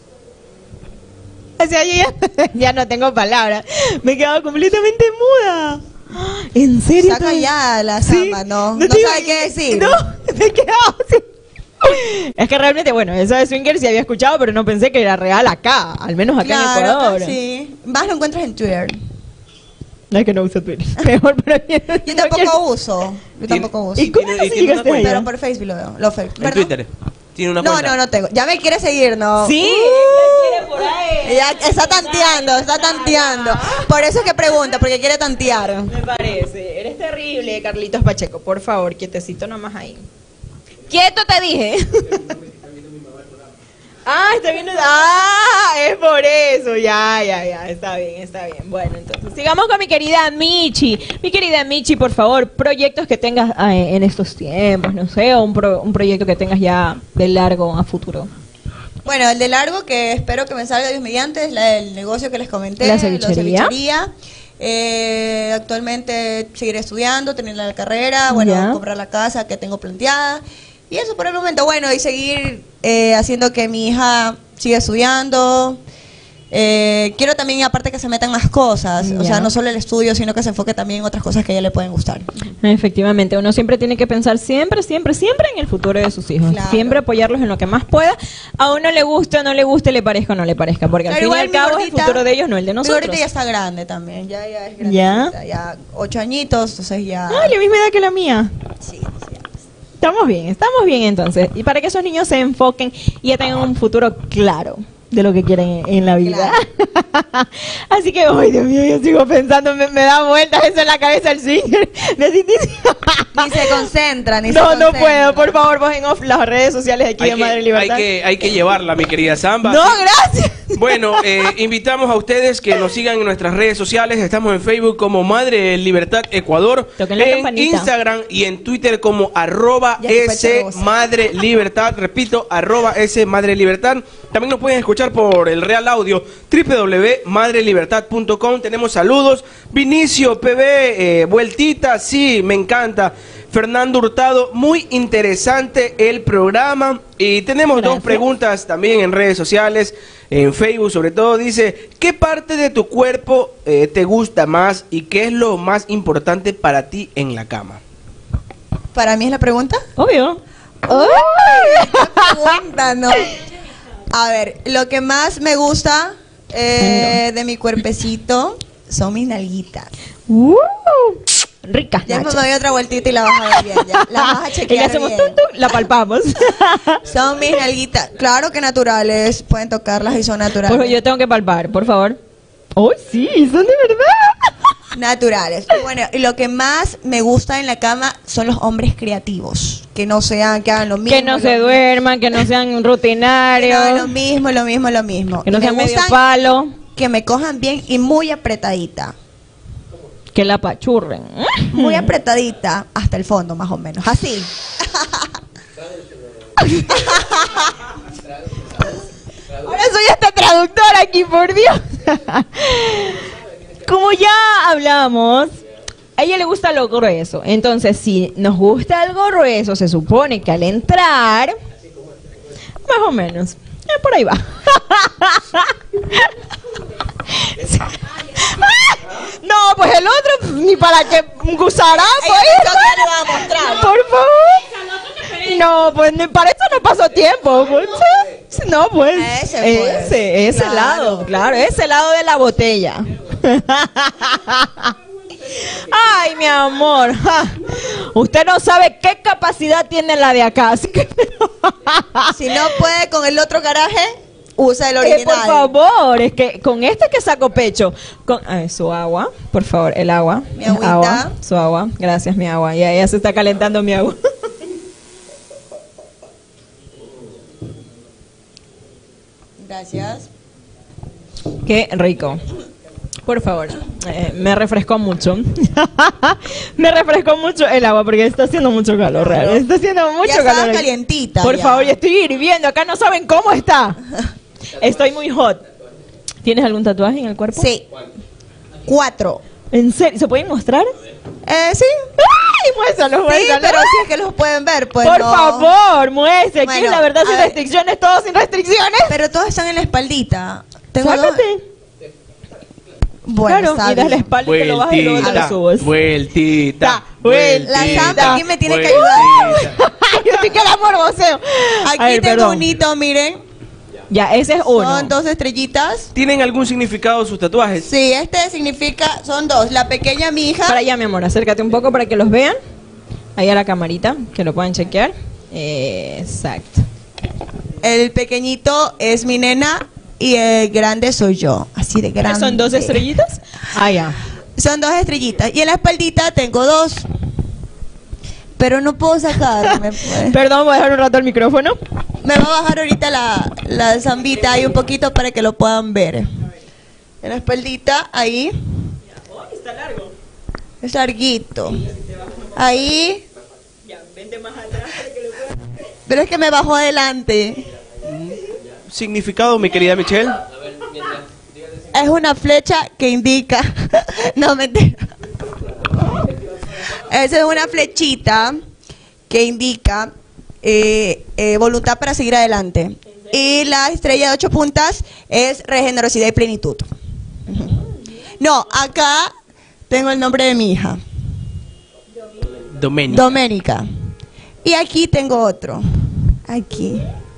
O sea, yo ya, ya no tengo palabras. Me he quedado completamente muda. ¿En serio? Saca también? ya la Sí. samba, ¿no? No, te iba- sabe qué decir. No, me he quedado así. Es que realmente, bueno, eso de Swinger sí había escuchado, pero no pensé que era real acá, al menos acá Claro, en Ecuador. acá sí. Más lo encuentras en Twitter. No es que no uso Twitter. Mejor para mí. Yo tampoco uso. Yo Tiene- tampoco uso. ¿Y cómo tiene- no y se tiene llegaste una allá? Pero por Facebook lo veo. Lo fe- En ¿Perdón? Twitter. Tiene una No, cuenta. no, no tengo. Ya me quiere seguir, ¿no? Sí, Uh, ella quiere por ahí. ella está tanteando, está tanteando. Por eso es que pregunta, porque quiere tantear. Me parece. Eres terrible, Carlitos Pacheco. Por favor, quietecito nomás ahí. Quieto te dije. Ah, está viendo. Ah, es por eso. Ya, ya, ya. Está bien, está bien. Bueno, entonces sigamos con mi querida Michi. Mi querida Michi, por favor, proyectos que tengas eh, en estos tiempos, no sé, o un, pro- un proyecto que tengas ya de largo a futuro. Bueno, el de largo que espero que me salga Dios mediante es la del negocio que les comenté. ¿La cevichería? cevichería. Eh, actualmente seguiré estudiando, terminar la carrera, bueno, Ya. comprar la casa que tengo planteada. Y eso por el momento, bueno, y seguir eh, haciendo que mi hija siga estudiando. Eh, quiero también, aparte, que se metan más cosas. O Ya. sea, no solo el estudio, sino que se enfoque también en otras cosas que a ella le pueden gustar. Efectivamente, uno siempre tiene que pensar siempre, siempre, siempre en el futuro de sus hijos. Claro. Siempre apoyarlos en lo que más pueda. A uno le guste o no le guste, le parezca o no le parezca. Porque al Claro, fin y igual al mi cabo es el gordita- futuro de ellos, no el de Mi nosotros. ahorita ya está grande también, ya, ya es ¿Ya? grande. Ya ocho añitos, entonces ya... Ah, la misma edad que la mía. Sí, sí. Estamos bien, estamos bien entonces. Y para que esos niños se enfoquen y ya tengan un futuro claro de lo que quieren en, en la vida. Así que, ay, Dios mío, yo sigo pensando, me, me da vueltas eso en la cabeza el swinger. Ni se concentra, ni se No, no concentra. puedo, por favor, bajen off las redes sociales aquí Hay de que, Madre hay, Libertad. que, hay que llevarla, mi querida Samba. No, gracias. Bueno, eh, invitamos a ustedes que nos sigan en nuestras redes sociales. Estamos en Facebook como Madre Libertad Ecuador, Toquen la en campanita. Instagram y en Twitter como arroba Ya le S falta Madre Libertad. Repito, arroba S Madre Libertad. También nos pueden escuchar por el Real Audio, doble u doble u doble u punto madre libertad punto com. Tenemos saludos. Vinicio P B, eh, vueltita, sí, me encanta. Fernando Hurtado, muy interesante el programa. Y tenemos Gracias. dos preguntas también en redes sociales, en Facebook sobre todo. Dice, ¿qué parte de tu cuerpo eh, te gusta más y qué es lo más importante para ti en la cama? ¿Para mí es la pregunta? Obvio. Pregunta, no. A ver, lo que más me gusta eh, de mi cuerpecito son mis nalguitas. Uh, rica. Ya me Nacha. doy otra vueltita y la vas a ver bien, ya. La vas a Y le chequear hacemos bien. tum, tum, la palpamos. Son mis nalguitas. Claro que naturales, pueden tocarlas y son naturales. Por, yo tengo que palpar, por favor. ¡Oh, sí! ¡Son de verdad! Naturales. Y bueno, y lo que más me gusta en la cama son los hombres creativos. Que no sean, que hagan lo mismo. Que no lo se mismo, duerman, que no sean que no rutinarios, hagan lo mismo, lo mismo, lo mismo. que no Y me sean medio gustan palo, que me cojan bien y muy apretadita. que la apachurren. Muy apretadita hasta el fondo, más o menos. Así. Ahora soy hasta traductora aquí, por Dios. Como ya hablamos, a ella le gusta lo grueso. Entonces, si nos gusta algo grueso, se supone que al entrar, más o menos, eh, por ahí va. No, pues el otro, ni para que gusará, pues. le va a mostrar. Por favor. No, pues ni para eso no pasó tiempo. Pues. No, pues. Ese, pues. Ese, ese Claro. lado, claro, ese lado de la botella. Ay, mi amor. ja. Usted no sabe qué capacidad tiene la de acá. Así que... Si no puede con el otro garaje, usa el Eh, original. por favor, es que con este que saco pecho, con ay, su agua, por favor, el agua, Mi agüita. agua, su agua, gracias mi agua, ya, ya se está calentando mi agua. Gracias. Qué rico. Por favor, eh, me refrescó mucho. Me refrescó mucho el agua porque está haciendo mucho calor, real. Está haciendo mucho Ya estaba calor. aquí. calientita, Por ya. favor, ya estoy hirviendo. Acá no saben cómo está. Estoy muy hot. ¿Tienes algún tatuaje en el cuerpo? Sí. Cuatro. ¿En serio? ¿Se pueden mostrar? Eh, sí. ¡Ay, muéstralos, Sí, muéstralos! pero si es que los pueden ver, pues Por no. favor, muestre. Aquí Bueno, es la verdad a sin ver. restricciones, todo sin restricciones. Pero todos están en la espaldita. Tengo dos- Sácate. Bueno, claro, está y das la bien. espalda y te lo bajas y luego te lo Vueltita, subes. vueltita, Ta, vuelta. La Samba aquí me tiene que vueltita. Yo sí que la morboseo. Aquí A ver, tengo perdón. un hito, miren. Ya, ese es uno. Son dos estrellitas. ¿Tienen algún significado sus tatuajes? Sí, este significa, son dos. La pequeña mi hija. Para allá, mi amor, acércate un poco para que los vean. Ahí a la camarita, que lo puedan chequear. Eh, exacto. El pequeñito es mi nena y el grande soy yo. Así de grande. ¿Son dos estrellitas? Ah, ya. Son dos estrellitas. Y en la espaldita tengo dos. Pero no puedo sacarme. Pues. Perdón, voy a dejar un rato el micrófono. Me va a bajar ahorita la, la zambita ahí un poquito para que lo puedan ver. En la espaldita, ahí. Está largo. Es larguito. Ahí. Ya, vente más atrás para que lo puedan ver. Pero es que me bajó adelante. significado, mi querida Michelle? Es una flecha que indica... No, mentira. Esa es una flechita que indica eh, eh, voluntad para seguir adelante. Y la estrella de ocho puntas es regenerosidad y plenitud. No, acá tengo el nombre de mi hija. Doménica. Doménica. Y aquí tengo otro. Aquí.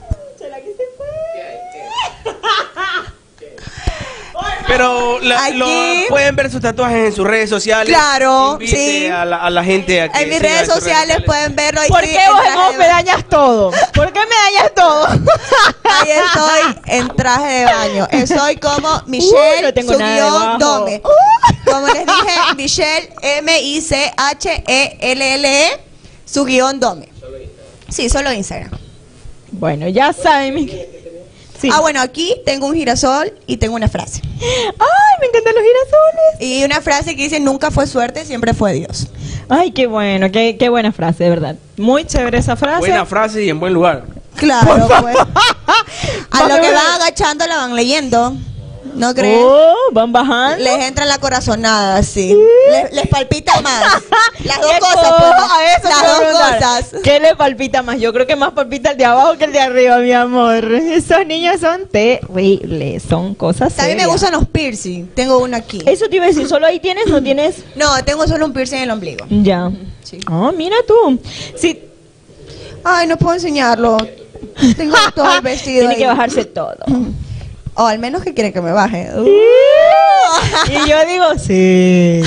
Pero la- Aquí. lo, pueden ver sus tatuajes en sus redes sociales. Claro, Invite sí. A la, a la gente a que En mis siga redes sus sociales pueden verlo. Ahí ¿Por sí, qué en vos traje vos de me baño. dañas todo? ¿Por qué me dañas todo? Ahí estoy en traje de baño. Estoy como Michelle, Uy, no tengo su nada guión, debajo. Dome. Como les dije, Michelle, M I C H E L L E, su guión, Dome. Sí, solo Instagram. Bueno, ya saben. mi- Sí. Ah, bueno, aquí tengo un girasol y tengo una frase. ¡Ay, me encantan los girasoles! Y una frase que dice, nunca fue suerte, siempre fue Dios. Ay, qué bueno, qué, qué buena frase, de verdad. Muy chévere esa frase. Buena frase y en buen lugar. Claro, pues. A Vamos lo que a ver. van agachando la van leyendo. ¿No creen? Oh, van bajando. Les entra la corazonada, sí. Les, les palpita más. Las dos ¿Qué cosas, cosa? pues. A eso Las te iba a dos preguntar. cosas. ¿Qué le palpita más? Yo creo que más palpita el de abajo que el de arriba, mi amor. Esos niños son terribles, son cosas También me serias. gustan los piercing. Tengo uno aquí. Eso te iba a decir, ¿solo ahí tienes? ¿No tienes? No, tengo solo un piercing en el ombligo. Ya. Sí. Oh, mira tú. Sí. Ay, no puedo enseñarlo. Tengo todo el vestido Tiene ahí. que bajarse todo. O al menos que quieren que me baje. Uh. Y yo digo, sí.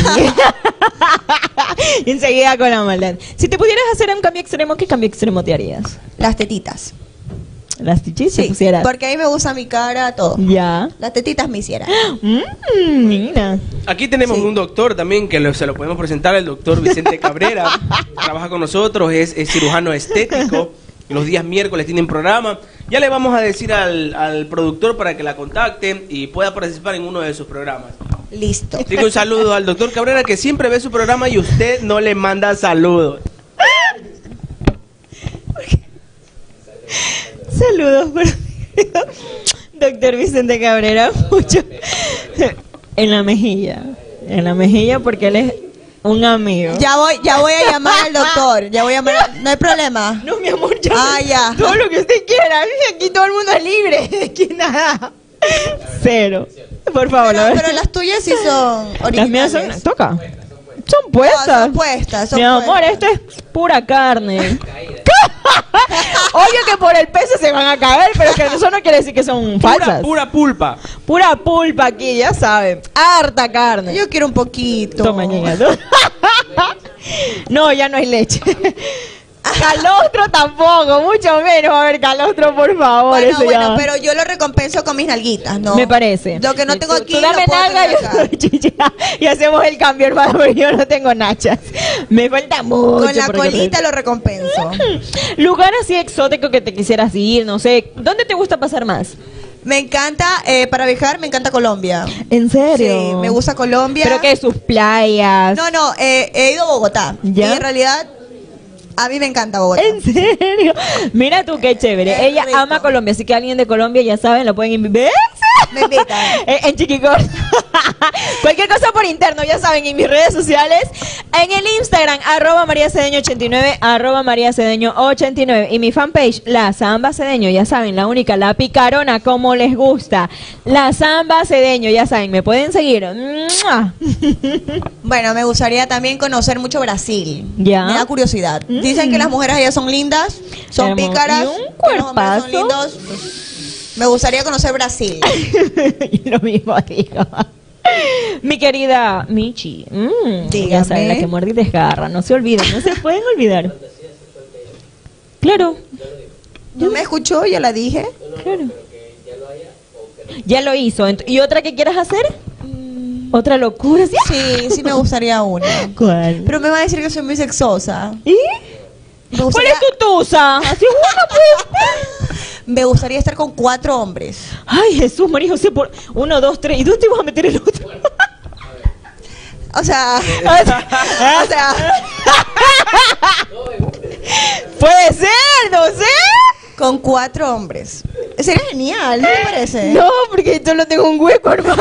Y enseguida con la maldad. Si te pudieras hacer un cambio extremo, ¿qué cambio extremo te harías? Las tetitas. Las tichis te Sí, pusieras. porque ahí me gusta mi cara, todo. Ya. Las tetitas me hicieran. Mm, mira. Aquí tenemos Sí. un doctor también que lo- se lo podemos presentar, el doctor Vicente Cabrera. Trabaja con nosotros, es, es cirujano estético. Los días miércoles tienen programa. Ya le vamos a decir al, al productor para que la contacte y pueda participar en uno de sus programas. Listo. Así que un saludo al doctor Cabrera que siempre ve su programa y usted no le manda saludos. Saludos, por doctor Vicente Cabrera, mucho en la mejilla, en la mejilla porque él es un amigo. Ya voy, ya voy a llamar al doctor. Ya voy a llamar. No hay problema. No, mi amor, ya. Ah, ya. Todo lo que usted quiera. Aquí todo el mundo es libre. Aquí nada. Cero. Por favor, Pero, a ver. pero las tuyas sí son originales. Las mías son. Toca. Son No, puestas. son puestas. Son Mi amor, puestas. esto es pura carne. Obvio que por el peso se van a caer, pero que eso no quiere decir que son Pura, falsas. pura pulpa. Pura pulpa aquí, ya saben. Harta carne. Yo quiero un poquito. Toma, ñeña, ¿no? No, ya no hay leche. Calostro tampoco, mucho menos. A ver, calostro, por favor. Bueno, eso bueno, ya. pero yo lo recompenso con mis nalguitas, ¿no? Me parece. Lo que no tengo Tú- aquí tú dame lo puedo nalga, tener yo acá. doy chicha. Y hacemos el cambio, hermano, porque yo no tengo nachas. Me falta mucho. Con la por colita recorrer. lo recompenso. Lugar así exótico que te quisieras ir, no sé. ¿Dónde te gusta pasar más? Me encanta, eh, para viajar, me encanta Colombia. ¿En serio? Sí, me gusta Colombia. ¿Pero qué? ¿Sus playas? No, no, eh, he ido a Bogotá. ¿Ya? Y en realidad, a mí me encanta Bogotá. ¿En serio? Mira tú, qué chévere. Es Ella rico. ama Colombia, así que alguien de Colombia, ya saben, lo pueden invitar. Me invitan. Eh, en Chiquicor. Cualquier cosa por interno, ya saben, en mis redes sociales. En el Instagram, arroba María Cedeño ochenta y nueve, arroba María Cedeño ochenta y nueve. Y mi fanpage, La Zamba Cedeño, ya saben, la única, la picarona, como les gusta. La Zamba Cedeño, ya saben, me pueden seguir. ¡Mua! Bueno, me gustaría también conocer mucho Brasil. Ya. Me da curiosidad. Mm. Dicen que las mujeres allá son lindas, son Hermoso. pícaras, Y un que los hombres cuerpazo. son lindos. Me gustaría conocer Brasil. Y lo mismo digo. Mi querida Michi, mm, ya Dígame. saben, la que muerde y desgarra, no se olviden, no se pueden olvidar. Claro, ¿No me escuchó? Ya la dije. claro. Ya lo hizo. Ent- ¿Y otra que quieras hacer? ¿Otra locura? ¿Sí? Sí, sí me gustaría una. ¿Cuál? Pero me va a decir que soy muy sexosa. ¿Y? Me ¿Cuál gustaría, es tu tusa? Así una, pues. me gustaría estar con cuatro hombres. Ay, Jesús, María José, por uno, dos, tres. ¿Y dónde te vas a meter el otro? O sea, o sea, puede ser, no sé. con cuatro hombres. sería genial, ¿no te parece? No, porque yo no tengo un hueco, hermano.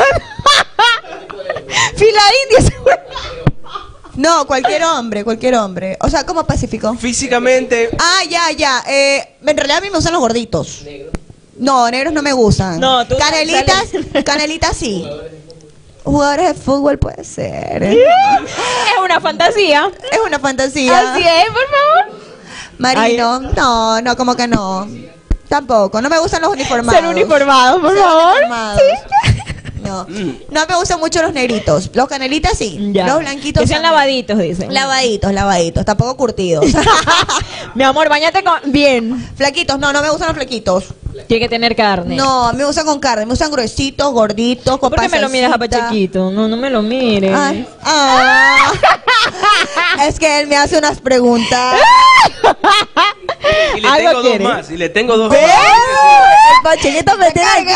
Fila india, seguro. No, cualquier hombre, cualquier hombre. O sea, ¿cómo Pacífico? Físicamente, Ah, ya, ya. Eh, en realidad a mí me gustan los gorditos. No, negros no me gustan. No, tú Canelitas, sales- canelitas sí. Jugadores de fútbol puede ser. Es una fantasía. Es una fantasía. Así es, por favor. Marino, no, no, como que no. Tampoco, no me gustan los uniformados. Ser uniformados, por Ser favor. uniformados. No, no me gustan mucho los negritos. Los canelitas sí. Ya. Los blanquitos Que sean también. lavaditos, dicen. Lavaditos, lavaditos, tampoco curtidos. Mi amor, bañate con... bien. Flaquitos, no, no me gustan los flaquitos. Tiene que tener carne. No, a mí me gustan con carne, me gustan gruesitos, gorditos, con ¿Por qué me lo miras a pancita. Pachequito? No, no me lo mires. Ay, ah. Es que él me hace unas preguntas. y le Algo tengo dos quiere. más, y le tengo dos ¿Ves? más. El Pachequito me tiene aquí.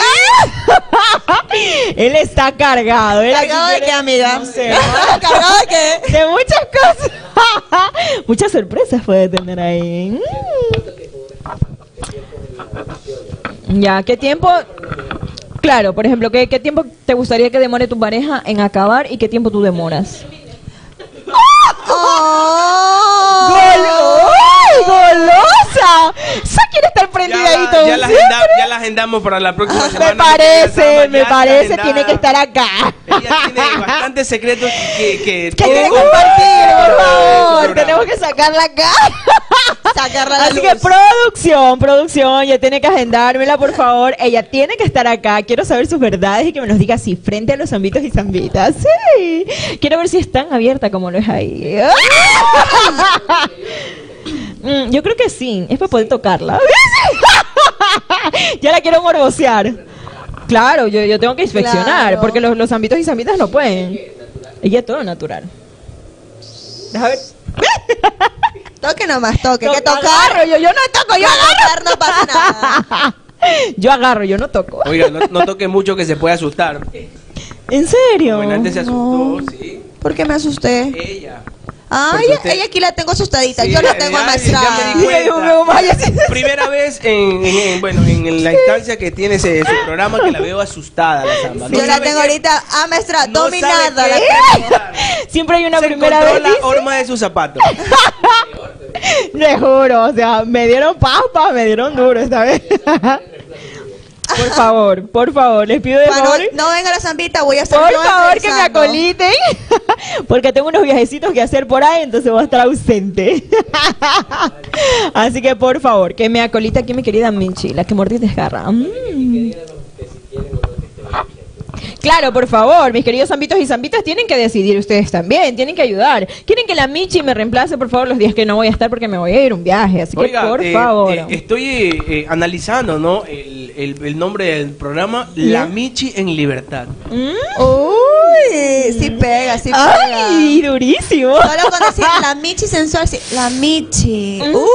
Él está cargado. Él aquí ¿Cargado de quiere- qué, amiga? No sé. ¿Cargado de qué? De muchas cosas. Muchas sorpresas puede tener ahí. Mm. Ya, ¿qué tiempo? Claro, por ejemplo, ¿qué, ¿qué tiempo te gustaría que demore tu pareja en acabar y qué tiempo tú demoras? Oh. ¡Golo! ¡Ay, golosa! ¡Esa quiere estar prendida ahí Ya, todo ya, la siempre! agenda- ya la agendamos para la próxima semana. Me parece, Ya me está parece, agendada. tiene que estar acá. Ella tiene bastantes secretos que... que, Que tiene que todo- compartir, por todo favor. su Tenemos programa. que sacarla acá. Sacarla a la Así luz. que producción, producción, ya tiene que agendármela, por favor. Ella tiene que estar acá. Quiero saber sus verdades y que me los diga así, frente a los zambitos y zambitas. Sí. Quiero ver si es tan abierta como lo es ahí. Mm, yo creo que sí. Es para poder tocarla. Ya la quiero morbosear. Claro, yo, yo tengo que inspeccionar, Claro. porque los, los zambitos y zambitas no pueden. Ella es todo natural. Deja ver. Toque nomás, toque. No, que tocar. agarro, yo, yo no toco, yo Con agarro. tocar no pasa nada. Yo agarro, yo no toco. Oiga, no, no toque mucho que se puede asustar. ¿En serio? Bueno, antes se asustó, No. sí. ¿Por qué me asusté? Ella. Ah, Porque ella, usted- ella aquí la tengo asustadita. Sí, Yo la ya- tengo ya- amaestrada. ya me di cuenta. Yo digo, vaya, sí. Primera vez en, en- en- bueno, en la instancia que tiene ese, su programa que la veo asustada, la Samba. No Yo la sabe tengo qué- ahorita amaestrada, no dominada. sabe La qué tengo. pensar. Siempre hay una Se primera encontró vez. la dice. horma de sus zapatos. Le juro, o sea, me dieron papas, me dieron duro esta vez. Por favor, por favor, les pido de Cuando favor. no venga la zambita, voy a estar Por yo favor, que me pensando. acoliten. Porque tengo unos viajecitos que hacer por ahí, entonces voy a estar ausente. Así que por favor, que me acolite aquí mi querida Michi, la que mordí desgarra. Mm. Claro, por favor, mis queridos zambitos y zambitas tienen que decidir ustedes también, tienen que ayudar. Quieren que la Michi me reemplace, por favor, los días que no voy a estar porque me voy a ir a un viaje. Así que Oiga, por eh, favor. eh, estoy eh, eh, analizando, ¿no? El, el- el nombre del programa, La Michi en Libertad. Mm. Uy, sí pega, sí pega. ¡Ay, durísimo! Solo con decir la Michi sensual, sí, la Michi. Mm. Uh,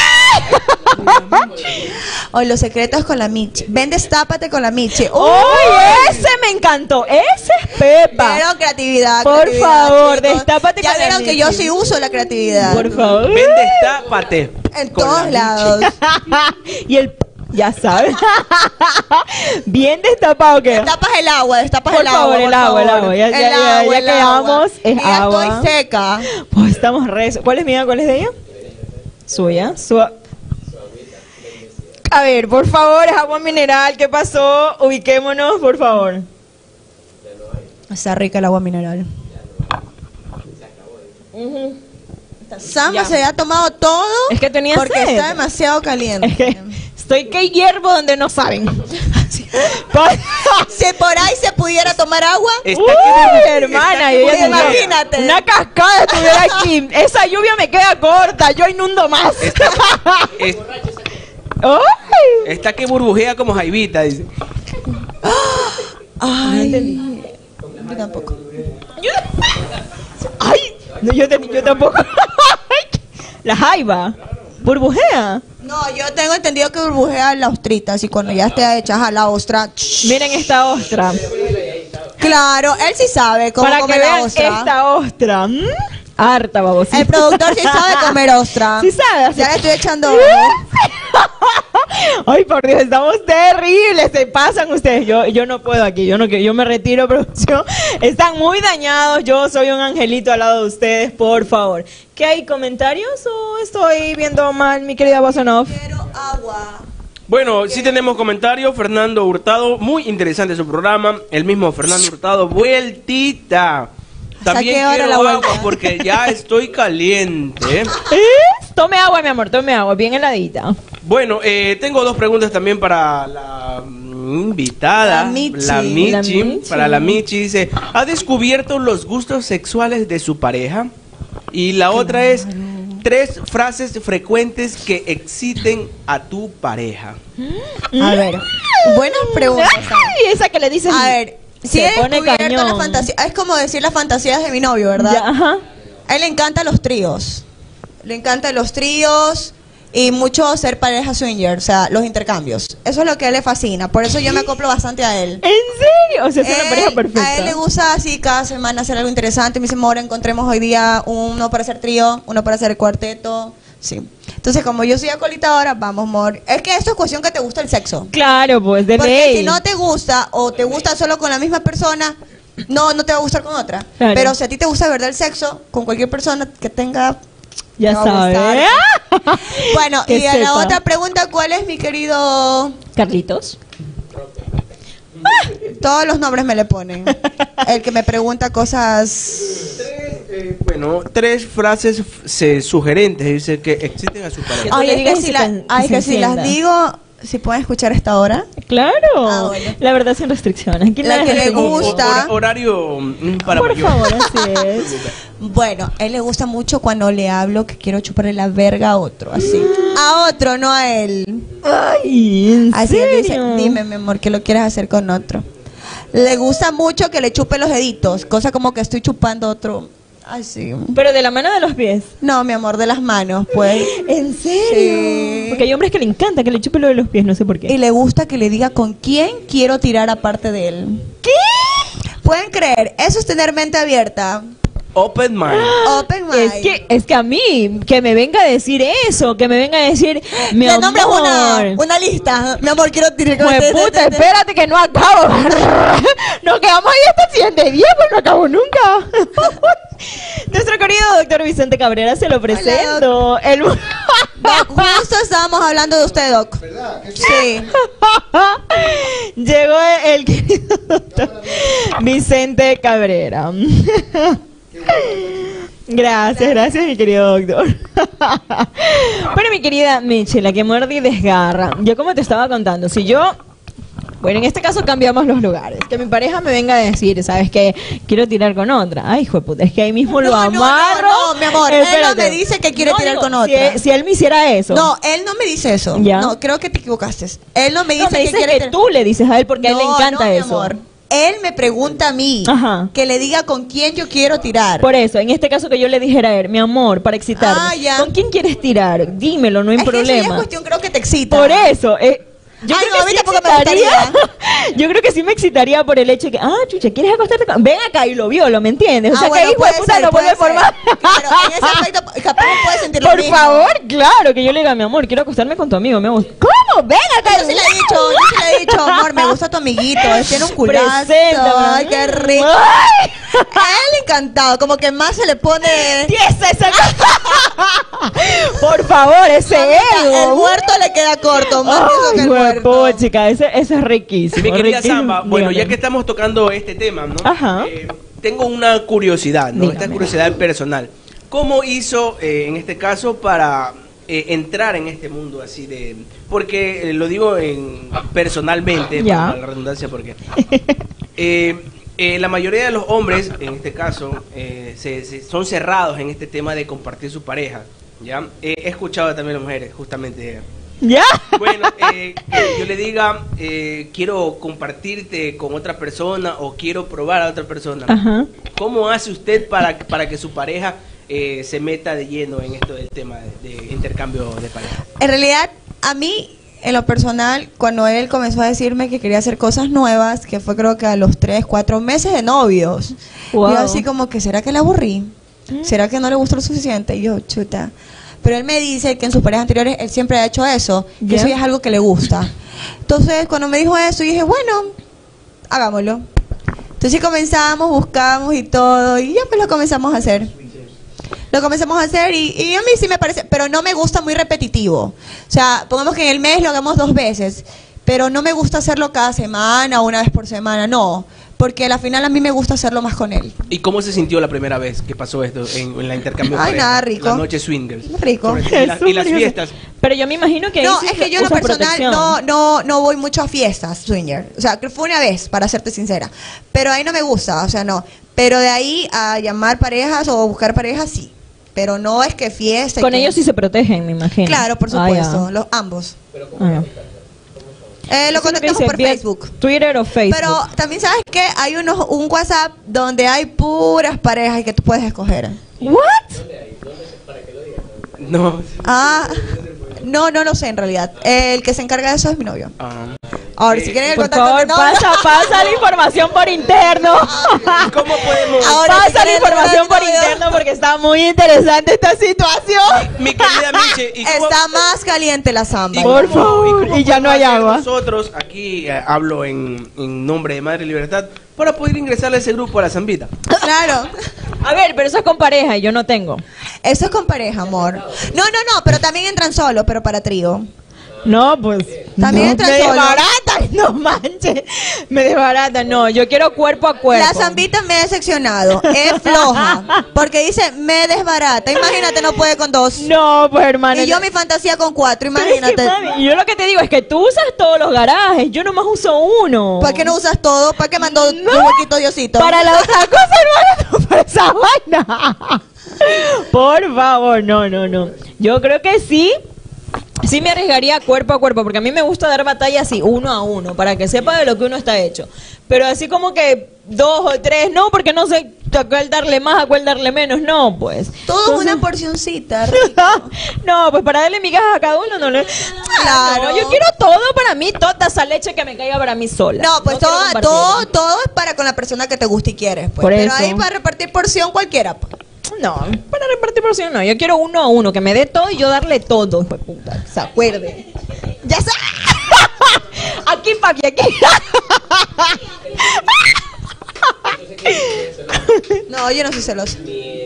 Hoy los secretos con la Michi. Ven, destápate con la Michi. Uh, ¡Uy, ese me encantó! ¡Ese es Pepa! Vieron creatividad. Por creatividad, favor, chicos. destápate Ya con la vieron que yo Michi. sí uso la creatividad. Por favor. Ven, destápate. En con la todos Michi. lados. Y el... Ya sabes. Bien destapado queda. Destapas el agua, destapas Por el agua. favor, por el agua, el favor. agua. Ya- ya- ya- ya el quedamos, agua. es Y ya agua. estoy seca. Pues estamos re... ¿Cuál es mía? ¿Cuál es de ella? Suya. Su... A ver, por favor, es agua mineral. ¿Qué pasó? Ubiquémonos, por favor. Está rica el agua mineral. Samba Ya. se ha tomado todo Es que tenía porque sed. está demasiado caliente. Es que estoy que hiervo donde no saben. Si por ahí se pudiera tomar agua, Está Uy, que- hermana, está que yo ya burbujea. tenía- Imagínate. Una cascada estuviera aquí. Esa lluvia me queda corta. Yo inundo más. Está, es- ¡Ay! está que burbujea como Jaivita, dice. ay, yo tampoco. ¡Ay! No, yo, te- yo tampoco. La jaiba. Burbujea. No, yo tengo entendido que burbujea la ostrita, así cuando ya esté hecha a la ostra. Miren esta ostra. Claro, él sí sabe cómo Para que comer la vean ostra. esta ostra. Mm, Harta, babosita. El productor sí sabe comer ostra. Sí sabe hacer- Ya le estoy echando. Ay, por Dios, estamos terribles, se pasan ustedes. Yo, yo no puedo aquí, yo no yo me retiro, producción. Están muy dañados, yo soy un angelito al lado de ustedes, por favor. ¿Qué hay, comentarios o estoy viendo mal, mi querida Bozanov? Quiero agua. Bueno, sí tenemos comentarios. Fernando Hurtado, muy interesante su programa. El mismo Fernando Hurtado, vueltita. También ¿Saqué ahora quiero la agua vuelta? porque ya estoy caliente. ¿Eh? Tome agua, mi amor, tome agua, bien heladita. Bueno, eh, tengo dos preguntas también para la mm, invitada. La Michi. La Michi, La Michi. Para la Michi dice, ¿ha descubierto los gustos sexuales de su pareja? Y la otra es, tres frases frecuentes que exciten a tu pareja. A ver, buenas preguntas. Ay, esa que le dices. A ver, si se he pone descubierto la cañón. fantasía, es como decir las fantasías de mi novio, ¿verdad? Ya, ajá. A él le encantan los tríos. Le encantan los tríos y mucho ser pareja swinger, o sea, los intercambios. Eso es lo que a él le fascina. Por eso yo me acoplo bastante a él. ¿En serio? O sea, es una Él- pareja perfecta. A él le gusta así cada semana hacer algo interesante. Me dice, amor, encontremos hoy día uno para hacer trío, uno para hacer cuarteto. Sí. Entonces, como yo soy acolitadora, vamos, amor. Es que esto es cuestión que te gusta el sexo. Claro, pues, de Porque ley. si no te gusta o te gusta solo con la misma persona, no, no te va a gustar con otra. Claro. Pero si a ti te gusta de verdad el sexo, con cualquier persona que tenga... Ya te va a sabes. gustar. Bueno, Que y a la sepa. otra pregunta, ¿cuál es mi querido...? Carlitos. Todos los nombres me le ponen. El que me pregunta cosas... Eh, bueno, tres frases se- sugerentes, dice que exciten a su Que pareja. tú Ay, le es digas que y si, se la- can- ay, se que si las encienda. digo, si pueden escuchar esta hora. Claro. Ah, bueno. La verdad sin restricciones. ¿Quién La que le restringe? gusta. Hor- horario mm, para Por mayor. favor, así es. Bueno, a él le gusta mucho cuando le hablo que quiero chuparle la verga a otro, así. A otro, no a él. Ay, ¿en Así él dice, serio? dime, mi amor, ¿qué lo quieres hacer con otro? Le gusta mucho que le chupe los deditos, cosa como que estoy chupando otro. Así. Pero de la mano o de los pies. No, mi amor, de las manos, pues. ¿En serio? Sí. Porque hay hombres que le encanta que le chupe lo de los pies, no sé por qué. Y le gusta que le diga con quién quiero tirar aparte de él. ¿Qué? ¿Pueden creer? Eso es tener mente abierta. Open mind. Open mind. Es que, es que a mí, que me venga a decir eso, que me venga a decir, mi Le amor. nombras una, una lista. Mi amor, quiero tirar con Jue este- puta, este- este- espérate que no acabo. Nos quedamos ahí hasta cien de diez, pues no acabo nunca. Nuestro querido doctor Vicente Cabrera se lo presento. El... Justo estábamos hablando de usted, Doc. Sí. Llegó el querido doctor Vicente Cabrera. Gracias, gracias mi querido doctor. Bueno, mi querida Michi, la que muerde y desgarra. Yo como te estaba contando, si yo... Bueno, en este caso cambiamos los lugares. Que mi pareja me venga a decir, ¿sabes qué? Quiero tirar con otra. Ay, hijo de puta, es que ahí mismo lo No, no, amarro. no, no, mi amor, él no Espérate. me dice que quiere tirar con si otra. él- Si, él me hiciera eso. No, él no me dice eso. Ya. No, creo que te equivocaste. Él no me No, dice me que dices quiere que tirar- tú le dices a él porque a él le No, encanta no, mi eso. amor. Él me pregunta a mí Ajá. que le diga con quién yo quiero tirar. Por eso, en este caso que yo le dijera a él, mi amor, para excitarme, Ah, ya. ¿con quién quieres tirar? Dímelo, no hay es que eso ya es problema. cuestión, creo que te excita. Por eso, eh, yo Ay, creo no, a que mí sí tampoco me excitaría. Yo creo que sí me excitaría por el hecho de que, ah, chucha, ¿quieres acostarte con? Ven acá y lo violo, ¿me entiendes? O Ah, sea, bueno, que hijo puede de puta ser, no puede vuelve a ser. formar. Pero en ese aspecto, capaz puede sentir lo Por mismo. favor, claro, que yo le diga, mi amor, quiero acostarme con tu amigo, mi amor. ¿Cómo? Ven acá. Yo sí le he dicho, yo sí le he dicho, amor, me gusta tu amiguito, él tiene un culazo. Preséntame. Ay, qué rico. Ay. A él encantado, como que más se le pone... Tiesa esa cosa. Por favor, ese Mamita, ego. el muerto le queda corto, más que eso que el Ay, muerto. huepo, chica, ese, ese es riquísimo. Mi querida riquísimo. Samba, bueno, ya Dígame. que estamos tocando este tema, ¿no? Ajá. Eh, tengo una curiosidad, ¿no? Dígame. Esta curiosidad personal. ¿Cómo hizo, eh, en este caso, para eh, entrar en este mundo así de...? Porque eh, lo digo en, personalmente, Ya. para la redundancia, porque... eh, eh, la mayoría de los hombres, en este caso, eh, se- se- son cerrados en este tema de compartir su pareja, ¿ya? Eh, he escuchado también a las mujeres, justamente... ¿Ya? Bueno, eh, que yo le diga, eh, quiero compartirte con otra persona o quiero probar a otra persona. Ajá. ¿Cómo hace usted para, para que su pareja eh, se meta de lleno en esto del tema de, de intercambio de pareja? En realidad, a mí, en lo personal, cuando él comenzó a decirme que quería hacer cosas nuevas, que fue creo que a los tres, cuatro meses de novios, Wow. yo así como que, ¿será que le aburrí? ¿Será que no le gustó lo suficiente? Y yo, chuta. pero él me dice que en sus parejas anteriores él siempre ha hecho eso, que ¿Ya? eso ya es algo que le gusta. Entonces, cuando me dijo eso, dije, bueno, hagámoslo. Entonces comenzamos, buscamos y todo, y ya pues lo comenzamos a hacer. Lo comenzamos a hacer y, y a mí sí me parece, pero no me gusta muy repetitivo. O sea, pongamos que en el mes lo hagamos dos veces, pero no me gusta hacerlo cada semana o una vez por semana, no. Porque al final a mí me gusta hacerlo más con él. ¿Y cómo se sintió la primera vez que pasó esto en, en la intercambio? Ay, pareja, nada, rico. La noche swingers. Rico. Sobre- y, la- y las Súper fiestas. Pero yo me imagino que ahí No, sí es que yo en lo usas personal protección. no, no, no voy mucho a fiestas swinger. O sea, que fue una vez, para serte sincera. Pero ahí no me gusta, o sea, no. Pero de ahí a llamar parejas o buscar parejas, sí. Pero no es que fiesta. y Con que- ellos sí se protegen, me imagino. Claro, por Ah, ya. supuesto, los ambos. Ah, ya. Eh, lo Eso es que contactamos dice, por vía Facebook. Twitter o Facebook. Pero también sabes que hay unos, un WhatsApp donde hay puras parejas y que tú puedes escoger. ¿What? No. Ah, no, no lo sé en realidad. El que se encarga de eso es mi novio. Ah. Ahora, si quieren el Por contacto favor, de mi novio- pasa, pasa la información por interno. ¿Cómo podemos? Ahora, si Pasa la quieren el información por contacto de mi novio- interno porque está muy interesante esta situación. Mi querida Miche, ¿y cómo- Está más caliente la samba. y Por cómo- favor, y cómo y ya no hay podemos hacer agua. Nosotros, aquí eh, hablo en, en nombre de Madre Libertad, para poder ingresar a ese grupo a la zambita. Claro. A ver, pero eso es con pareja y yo no tengo. Eso es con pareja, amor. No, no, no, pero también entran solo, pero para trío. No, pues. También no, entra me solo. desbaratan, no manches. Me desbaratan, no. Yo quiero cuerpo a cuerpo. La zambita me ha decepcionado. Es floja. Porque dice, me desbarata. Imagínate, no puede con dos. No, pues hermano. Y yo mi fantasía con cuatro, Pero es que, imagínate. mami, yo lo que te digo es que tú usas todos los garajes. Yo nomás uso uno. ¿Para qué no usas todo? ¿Para qué mandó No. un huequito Diosito? Para la otra cosa, hermano, no para esa vaina. Por favor, no, no, no. Yo creo que sí. Sí me arriesgaría cuerpo a cuerpo, porque a mí me gusta dar batalla así, uno a uno, para que sepa de lo que uno está hecho. Pero así como que dos o tres, no, porque no sé a cuál darle más, a cuál darle menos, no, pues. Todo es Entonces- una porcioncita, rico. No, pues para darle migajas a cada uno no le... Claro. No, yo quiero todo para mí, toda esa leche que me caiga para mí sola. No, pues quiero todo, compartirla. todo, todo es para con la persona que te gusta y quieres. Pues. Por Pero eso. ahí para repartir porción cualquiera. pues. No, para repartir porción no. Yo quiero uno a uno, que me dé todo y yo darle todo. Hijo de puta, se acuerde. Ya sé. Aquí, papi, aquí. No, yo no soy celosa.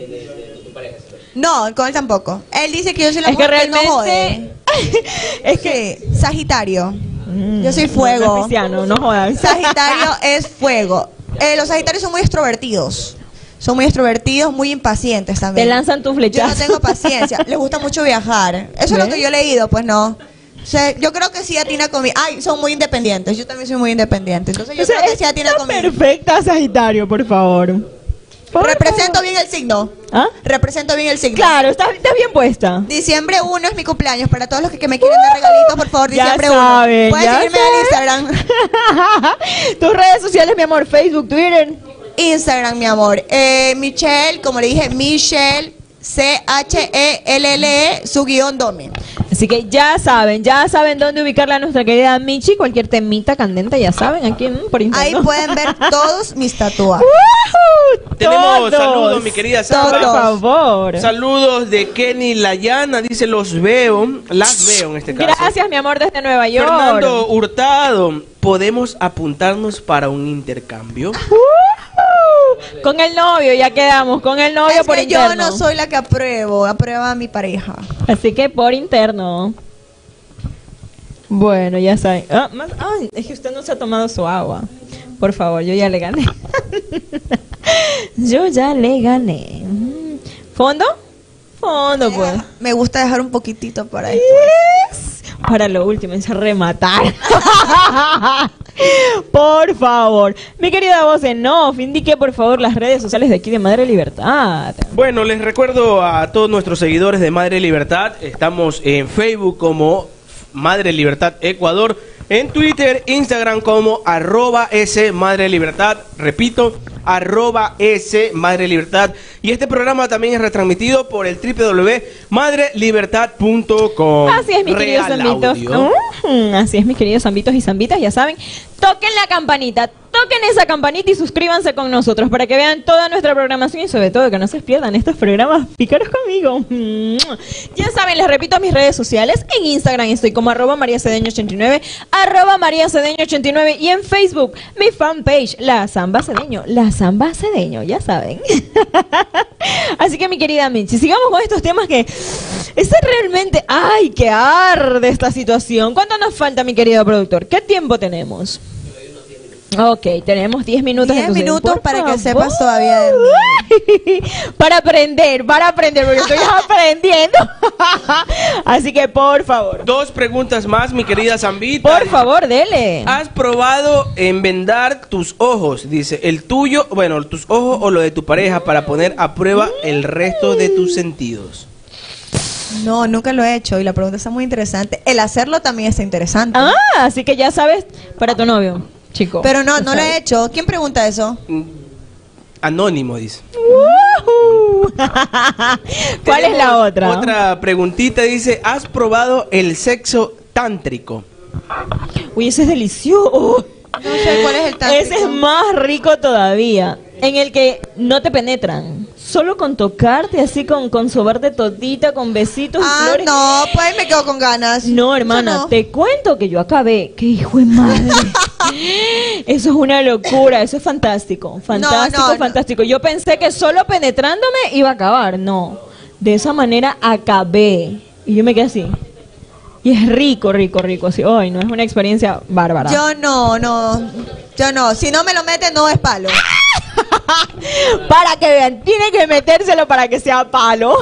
No, con él tampoco. Él dice que yo soy la Es que mujer que él no realmente... jode. es que... Sí, Sagitario. Mm, Yo soy no, fuego. no es pisciano, no jodas. Sagitario es fuego. Eh, los Sagitarios son muy extrovertidos. Son muy extrovertidos, muy impacientes también. Te lanzan tus Yo flechazos. no tengo paciencia. Les gusta mucho viajar. Eso es lo ¿Ves? que yo he leído, pues no. O sea, yo creo que sí atina conmigo. Ay, son muy independientes. Yo también soy muy independiente. Entonces yo O sea, creo que sí atina está conmigo. perfecta, Sagitario, por favor. Por Represento favor. bien el signo. ¿Ah? Represento bien el signo. Claro, estás, estás bien puesta. Diciembre uno es mi cumpleaños. Para todos los que, que me quieren dar regalitos, por favor, Ya diciembre saben, uno. Pueden ya seguirme saben. en Instagram. Tus redes sociales, mi amor, Facebook, Twitter. Instagram, mi amor. Eh, Michelle, como le dije, Michelle, C H E L L E, su guión Domi. Así que ya saben, ya saben dónde ubicarla a nuestra querida Michi. Cualquier temita candente, ya saben, aquí mm, por internet. Ahí pueden ver todos mis tatuajes. ¡Woohoo! Tenemos Todos. saludos, mi querida Por Samba. favor. Saludos de Kenny Layana, dice los veo, las veo en este caso. Gracias, mi amor, desde Nueva York. Fernando Hurtado, ¿podemos apuntarnos para un intercambio? ¡Woohoo! Con el novio, ya quedamos, con el novio Es por que interno. yo no soy la que apruebo, aprueba a mi pareja. Así que por interno. Bueno, ya saben. Ah, más- ay, es que usted no se ha tomado su agua. Por favor, yo ya le gané. Yo ya le gané. Mm. ¿Fondo? Fondo, pues. Me gusta dejar un poquitito para ahí. Yes. Para lo último, es rematar. Por favor. Mi querida voz en off, indique por favor las redes sociales de aquí de Madre Libertad. Bueno, les recuerdo a todos nuestros seguidores de Madre Libertad, estamos en Facebook como Madre Libertad Ecuador, en Twitter, Instagram como arroba S Madre Libertad, repito, arroba S Madre Libertad. Y este programa también es retransmitido por el doble u doble u doble u punto madre libertad punto com. Así es, mis queridos zambitos. Uh, así es, mis queridos zambitos y zambitas, ya saben. Toquen la campanita, toquen esa campanita y suscríbanse con nosotros para que vean toda nuestra programación y sobre todo que no se pierdan estos programas pícaros conmigo. Ya saben, les repito mis redes sociales. En Instagram estoy como arroba María Cedeño ochenta y nueve, arroba María Cedeño ochenta y nueve, y en Facebook mi fanpage, La Zamba Cedeño, La Zamba Cedeño, ya saben. Así que mi querida Michi, sigamos con estos temas que es realmente, ay, que arde esta situación. ¿Cuánto nos falta, mi querido productor? ¿Qué tiempo tenemos? Ok, tenemos diez minutos. diez entonces, minutos para favor. que sepas todavía de mí. Para aprender, para aprender, porque estoy aprendiendo. Así que, por favor. Dos preguntas más, mi querida Zambita. Por favor, dele. ¿Has probado envendar tus ojos? Dice, el tuyo, bueno, tus ojos o lo de tu pareja para poner a prueba el resto de tus sentidos. No, nunca lo he hecho y la pregunta está muy interesante. El hacerlo también está interesante. Ah, así que ya sabes, para tu novio, chico. Pero no, no lo sabes. he hecho. ¿Quién pregunta eso? Anónimo, dice. Uh-huh. ¿Cuál es la otra? Otra preguntita dice, ¿has probado el sexo tántrico? Uy, ese es delicioso. No sé cuál es el tántrico. Ese es más rico todavía. En el que no te penetran. Solo con tocarte, así con, con sobarte todita, con besitos y Ah, flores. no, pues ahí me quedo con ganas. No, hermana, Eso no. te cuento que yo acabé. ¡Qué hijo de madre! Eso es una locura, eso es fantástico. Fantástico, No, no, fantástico. Yo pensé que solo penetrándome iba a acabar. No, de esa manera acabé. Y yo me quedé así. Y es rico, rico, rico. Así, ay, no, es una experiencia bárbara. Yo no, no. Yo no. Si no me lo meten, no es palo. Para que vean, tiene que metérselo para que sea palo.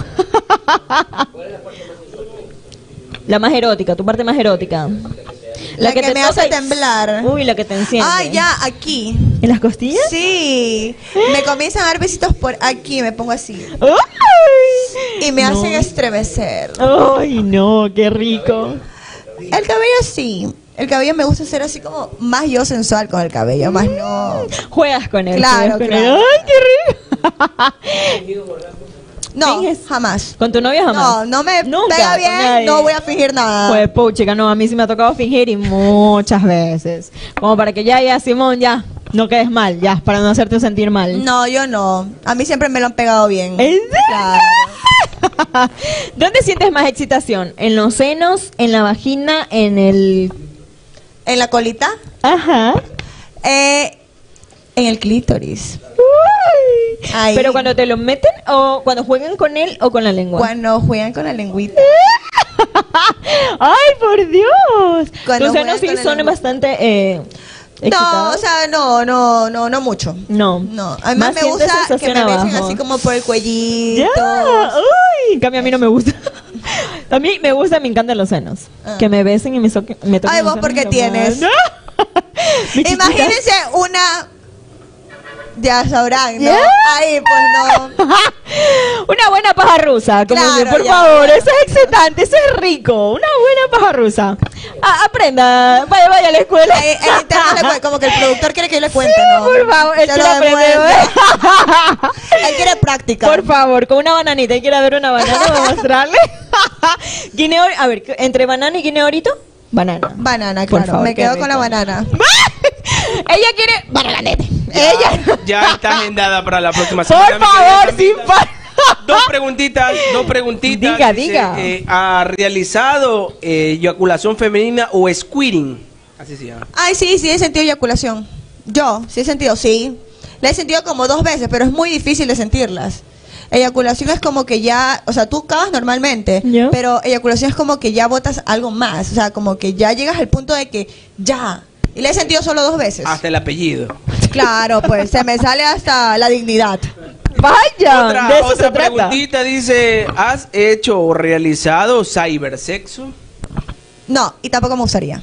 La más erótica, tu parte más erótica. La, que, te me hace toca y- temblar. Uy, la que te enciende. Ah, ya, aquí. ¿En las costillas? Sí. Me comienzan a dar besitos por aquí, me pongo así. ¡Ay! Y me No. hacen estremecer. Ay, no, qué rico. El cabello sí. El cabello me gusta ser así como más yo sensual con el cabello, más no. Juegas con él. Claro, juegas con claro. él. ¡Ay, qué rico! No, ¿Finges? jamás. ¿Con tu novia jamás? No, no me Nunca, pega con nadie. bien, no voy a fingir nada. Pues, puchica, no, a mí sí me ha tocado fingir y muchas veces. Como para que ya, ya, Simón, ya, no quedes mal, ya, para no hacerte sentir mal. No, yo no. A mí siempre me lo han pegado bien. ¿En serio? Claro. ¿Dónde sientes más excitación? ¿En los senos, en la vagina, en el...? ¿En la colita? Ajá. Eh, en el clítoris. Uy. Ahí. ¿Pero cuando te lo meten o cuando juegan con él o con la lengua? Cuando juegan con la lengüita. ¡Ay, por Dios! Cuando Tus senos juegan sí con la son lengua. bastante eh, No, excitados. o sea, no, no, no, no mucho. No. No, además Más me sientes gusta que sensación me besen abajo. así como por el cuellito. Ya. Uy, en cambio a mí no me gusta. A mí me gusta, me encantan los senos. Ah. Que me besen y me, soque, me toquen Ay, los vos, senos, ¿por qué lo tienes? más. Mi chiquita. Imagínense una... Ya sabrán, ¿no? Ya. Ahí, pues no. Una buena paja rusa, como Claro, que, por ya, favor, ya. eso es excitante, eso es rico. Una buena paja rusa. Ah, aprenda, vaya, vaya a la escuela. Ahí, en internet le cuento, como que el productor quiere que yo le cuente, Sí, ¿no? por favor, él Se quiere lo aprender. demuestre. Él quiere práctica. Por favor, con una bananita, ¿quiere ver una banana para mostrarle? Guineo, a ver, entre banana y guineorito, banana. Banana, Por claro. favor, me qué quedo rico. con la banana. Ella quiere bananete. Ya, Ella. ya está agendada para la próxima Por semana. mi querida favor, Zambita. sin par. Dos preguntitas, dos preguntitas. Diga, Dice, diga. eh, ¿ha realizado eh, eyaculación femenina o squirting? Así se llama. Ay, sí, sí he sentido eyaculación. Yo, sí he sentido, sí. La he sentido como dos veces, pero es muy difícil de sentirlas. Eyaculación es como que ya, o sea, tú cavas normalmente, Ya. pero eyaculación es como que ya botas algo más, o sea, como que ya llegas al punto de que ya. Y la he sentido solo dos veces. Hasta el apellido. Claro, pues se me sale hasta la dignidad. Vaya, Otra, de eso otra se trata. preguntita dice, ¿has hecho o realizado cibersexo? No, y tampoco me gustaría.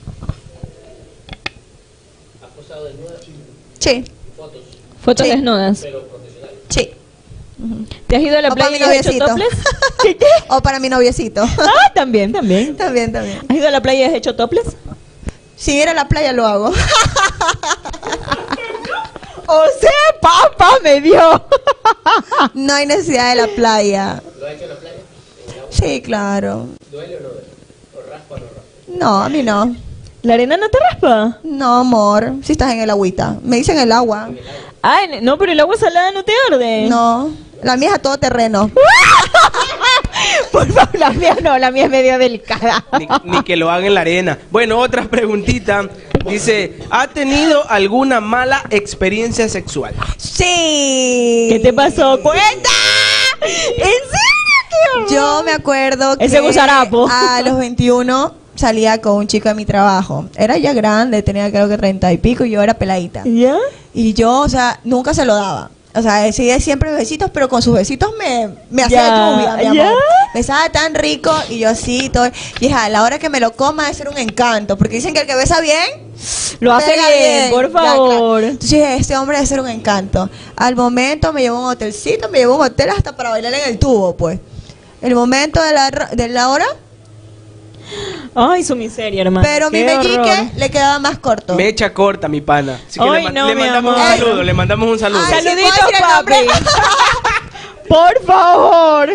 Sí, Fotos Sí. desnudas. sí. ¿Te has ido a la O para mi playa y has hecho noviecito. topless? ¿Qué, qué? O para mi noviecito. Ah, también, también. También, también. ¿Has ido a la playa y has hecho topless? Si ir a la playa lo hago. O sea, papá me dio. No hay necesidad de la playa. ¿Lo ha hecho en la playa? Sí, claro. ¿Duele o no duele? ¿O raspa o no raspa? No, a mí no. ¿La arena no te raspa? No, amor. Si estás en el agüita. Me dicen el agua. Ay, no, pero el agua salada no te arde. No. La mía es a todo terreno. Por favor, la mía no, la mía es medio delicada. Ni, ni que lo hagan en la arena. Bueno, otra preguntita. Dice, ¿ha tenido alguna mala experiencia sexual? Sí. ¿Qué te pasó? ¡Cuenta! ¿En serio? Yo me acuerdo que Ese gusarapo. a los veintiuno salía con un chico de mi trabajo. Era ya grande, tenía creo que treinta y pico y yo era peladita. ¿Ya? Y yo, o sea, nunca se lo daba. O sea, decía siempre besitos, pero con sus besitos me, me hacía Ya, lluvia, mi amor. ya. Besaba tan rico y yo así, todo. Y dije, a la hora que me lo coma debe ser un encanto. Porque dicen que el que besa bien, Lo hace pega bien, por Ya, claro. favor. Entonces dije, este hombre debe ser un encanto. Al momento me llevó a un hotelcito, me llevó a un hotel hasta para bailar en el tubo, pues. El momento de la, de la hora, Ay, su miseria, hermano. pero mi Qué meñique horror. le quedaba más corto. Mecha corta, mi pana. Así que Ay, le, ma- no, le mi mandamos un amor. saludo, le mandamos un saludo. Ay, ¿sí Saluditos, puedo decir el nombre? papi. Por favor.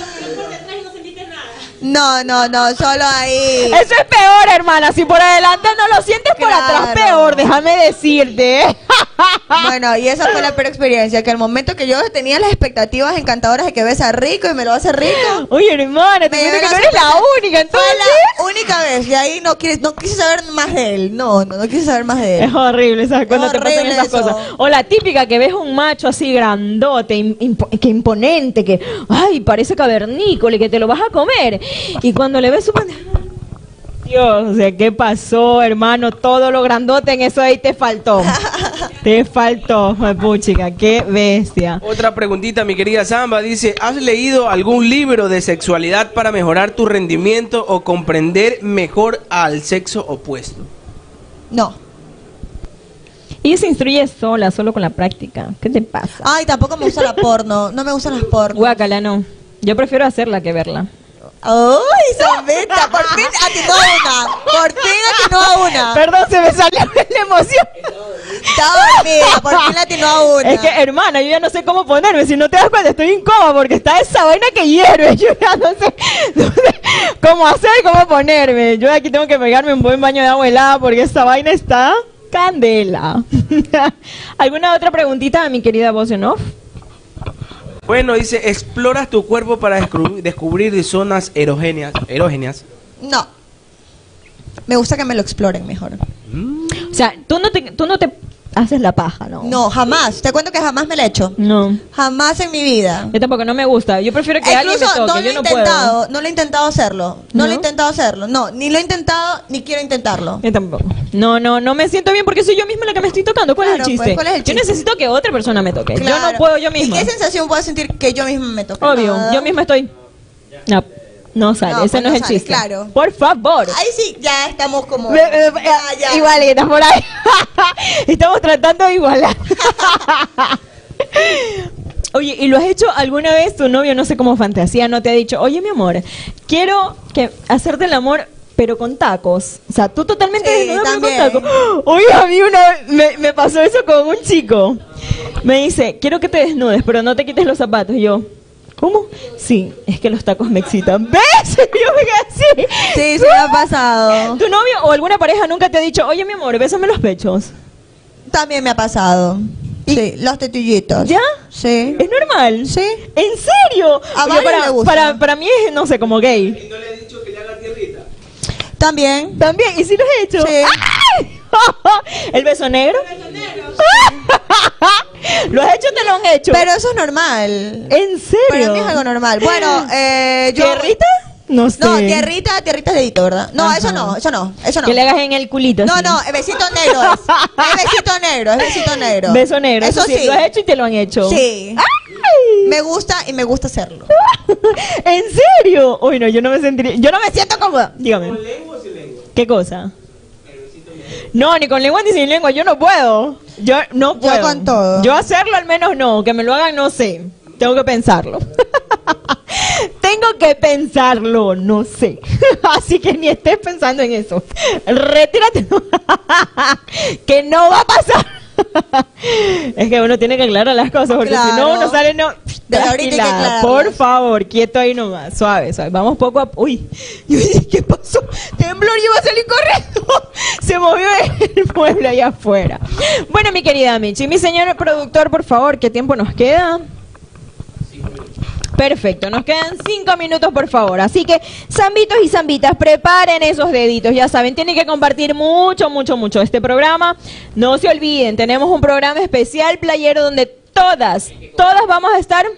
No, no, no, solo ahí. Eso es peor, hermana. Si por adelante no lo sientes, por Claro. atrás peor. Déjame decirte. Bueno, y esa fue la peor experiencia, que el momento que yo tenía las expectativas encantadoras de que besa rico y me lo hace rico, Oye, hermana, te me cuento que llevé no la eres la sorpresa. única, Fue entonces. la única vez, y ahí no, quise- no quise saber más de él. No, no, no quise saber más de él. Es horrible, ¿sabes? Cuando te pasan horrible esas eso. cosas. O la típica que ves un macho así grandote, im- impo- que imponente, que, ay, parece cavernícola y que te lo vas a comer. Y cuando le ves su pendejo, Dios, o sea, ¿qué pasó, hermano? Todo lo grandote en eso ahí te faltó. Te faltó, puchica, qué bestia. Otra preguntita, mi querida Samba, dice, ¿has leído algún libro de sexualidad para mejorar tu rendimiento o comprender mejor al sexo opuesto? No. Y se instruye sola, solo con la práctica. ¿Qué te pasa? Ay, tampoco me gusta la porno. No me gustan las porno. Guácala, no. Yo prefiero hacerla que verla. Ay, Zambeta, por fin atinó a una. Por fin atinó a una. Perdón, se me salió la emoción. Estaba dormida, por fin atinó a una. Es que, hermana, yo ya no sé cómo ponerme. Si no te das cuenta, estoy incómoda porque está esa vaina que hierve. Yo ya no sé, no sé cómo hacer y cómo ponerme. Yo aquí tengo que pegarme un buen baño de agua helada porque esta vaina está candela. ¿Alguna otra preguntita a mi querida voz en off? Bueno, dice, ¿exploras tu cuerpo para descubrir, descubrir zonas erógenas? erógenas? No. Me gusta que me lo exploren mejor. O sea, tú no te, tú no te haces la paja, ¿no? No, jamás. Te cuento que jamás me lo he hecho. No. Jamás en mi vida. Yo tampoco, no me gusta. Yo prefiero que E alguien me incluso toque. no lo Yo he no intentado, puedo. no lo he intentado hacerlo. No, ¿No? lo he intentado hacerlo. No, ni lo he intentado ni quiero intentarlo. Yo tampoco. No, no, no me siento bien porque soy yo misma la que me estoy tocando. ¿Cuál Claro, es el chiste? pues, ¿cuál es el Yo chiste? necesito que otra persona me toque. Yo Claro. no puedo yo misma. ¿Y qué sensación puedo sentir que yo misma me toque? Obvio, Nada. yo misma estoy. No, no sale, No, ese pues no no es el sale, chiste. claro. Por favor. Ahí sí, ya estamos como... Ve- ve- ve- Ya, ya. Igualitas por ahí. Estamos tratando de igualar. Oye, ¿y lo has hecho alguna vez tu novio, no sé cómo fantasía, no te ha dicho, oye, mi amor, quiero que hacerte el amor, pero con tacos? O sea, tú totalmente Sí, desnuda, pero con también. tacos. Oye, a mí una vez me, me pasó eso con un chico. Me dice, quiero que te desnudes, pero no te quites los zapatos. Y yo, ¿cómo? Sí, es que los tacos me excitan. ¿Ves? Yo me quedé así. Sí, sí me ha pasado. ¿Tu novio o alguna pareja nunca te ha dicho, oye, mi amor, bésame los pechos? También me ha pasado. Sí, los tetillitos. ¿Ya? Sí. ¿Es normal? Sí. ¿En serio? A Oye, varios para, le gusta. para, para mí es, no sé, como gay. ¿Y no le has dicho que le haga tierrita? También. También, ¿y si lo has hecho? Sí. ¡Ay! ¿El beso negro? ¿El beso negro? ¿Lo has hecho o te lo han hecho? Pero eso es normal. ¿En serio? Para mí es algo normal. Bueno, eh, yo... ¿Tierrita? No sé. No, tierrita, tierrita es dedito, ¿verdad? No, Ajá. eso no, eso no, eso no. Que le hagas en el culito. No, así. no, el besito negro es. Es besito negro, es besito negro. Beso negro. Eso sí. Lo has hecho y te lo han hecho. Sí. ¡Ay! Me gusta y me gusta hacerlo. ¿En serio? Uy, no, yo no me sentiría... Yo no me siento cómoda. Dígame. ¿Con lengua o sin lengua? ¿Qué cosa? No, ni con lengua ni sin lengua, yo no puedo. Yo no puedo. con todo. Yo hacerlo al menos no, que me lo hagan no sé. Tengo que pensarlo. Tengo que pensarlo, no sé. Así que ni estés pensando en eso. Retírate. Que no va a pasar. Es que uno tiene que aclarar las cosas, porque Claro. si no, uno sale no. Desde ahorita hay que tranquilada. aclararlas. Por favor, quieto ahí nomás, suave, suave. Vamos poco a. Uy, yo dije, ¿qué pasó? Temblor, yo iba a salir corriendo. Se movió el mueble allá afuera. Bueno, mi querida Michi, mi señor productor, por favor, ¿qué tiempo nos queda? Perfecto, nos quedan cinco minutos, por favor. Así que, zambitos y zambitas, preparen esos deditos. Ya saben, tienen que compartir mucho, mucho, mucho este programa. No se olviden, tenemos un programa especial playero donde todas, todas vamos a estar.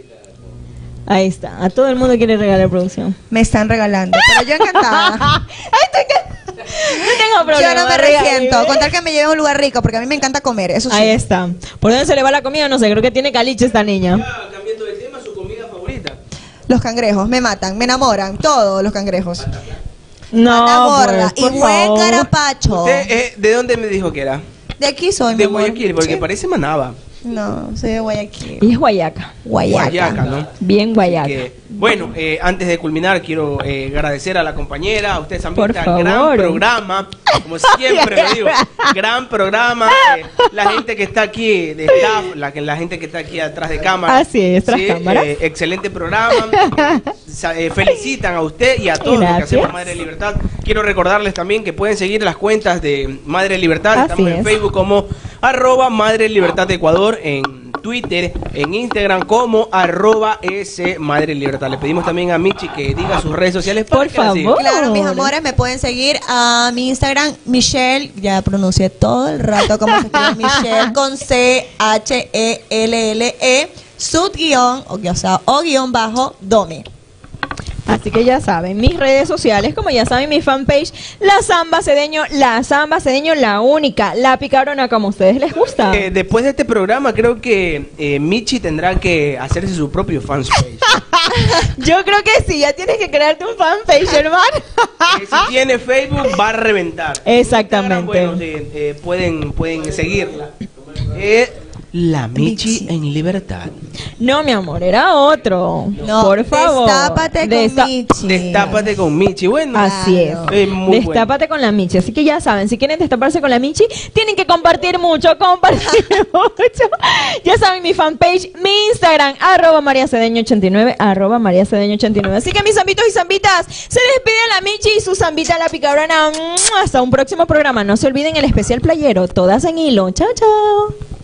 Ahí está, a todo el mundo quiere regalar producción. Me están regalando, pero yo encantada. Estoy que- No tengo problema. Yo no me regáleme. resiento. Con tal que me lleve a un lugar rico, porque a mí me encanta comer, eso sí. Ahí está. ¿Por dónde se le va la comida? No sé, creo que tiene caliche esta niña. Ya, cambiando de tema, su comida favorita. Los cangrejos me matan, me enamoran, todos los cangrejos. No, Pata gorda pues, y por buen favor. carapacho. ¿Usted, eh, ¿De dónde me dijo que era? De aquí soy, mi De amor. Guayaquil, porque Sí. parece Manaba. No, soy de Guayaquil. Y es Guayaca. Guayaca. Guayaca, ¿no? Bien Guayaca. Así que, bueno, eh, antes de culminar, quiero eh, agradecer a la compañera, a ustedes Por Zambita, favor. gran programa, como siempre lo digo, gran programa, eh, la gente que está aquí de staff, la, que- la gente que está aquí atrás de cámara. Así es, tras cámaras. eh, excelente programa, Sa- eh, felicitan a usted y a todos los que Gracias. hacemos Madre Libertad. Quiero recordarles también que pueden seguir las cuentas de Madre Libertad, Así estamos en es. Facebook como arroba Madre Libertad Ecuador, en Twitter, en Instagram como arroba S Madre Libertad. Le pedimos también a Michi que diga sus redes sociales para Por que la sigan. favor. Claro, mis amores, me pueden seguir a mi Instagram, Michelle, ya pronuncié todo el rato como se escribe Michelle, con C H E L L E, sub guión, o, o sea, o guión bajo, Dome. Así que ya saben, mis redes sociales, como ya saben, mi fanpage, La Zamba Cedeño, La Zamba Cedeño, la única, la picarona como a ustedes les gusta. Eh, después de este programa creo que eh, Michi tendrá que hacerse su propio fanpage. Yo creo que sí, ya tienes que crearte un fanpage, hermano. Eh, si tiene Facebook va a reventar. Exactamente. Bueno, eh, eh, pueden, pueden seguirla. Eh, la Michi en libertad. No, mi amor, era otro. No, por favor. destápate con Desta- Michi. Destápate con Michi. Bueno, Así es. Eh, muy Destápate con la Michi. Así que ya saben, si quieren destaparse con la Michi, tienen que compartir mucho, compartir mucho. Ya saben, mi fanpage, mi Instagram, arroba María Cedeño ochenta y nueve, arroba María Cedeño ochenta y nueve. Así que mis zambitos y zambitas, se despiden la Michi y su zambita la picabrona. Hasta un próximo programa. No se olviden el especial playero, todas en hilo. Chao, chao.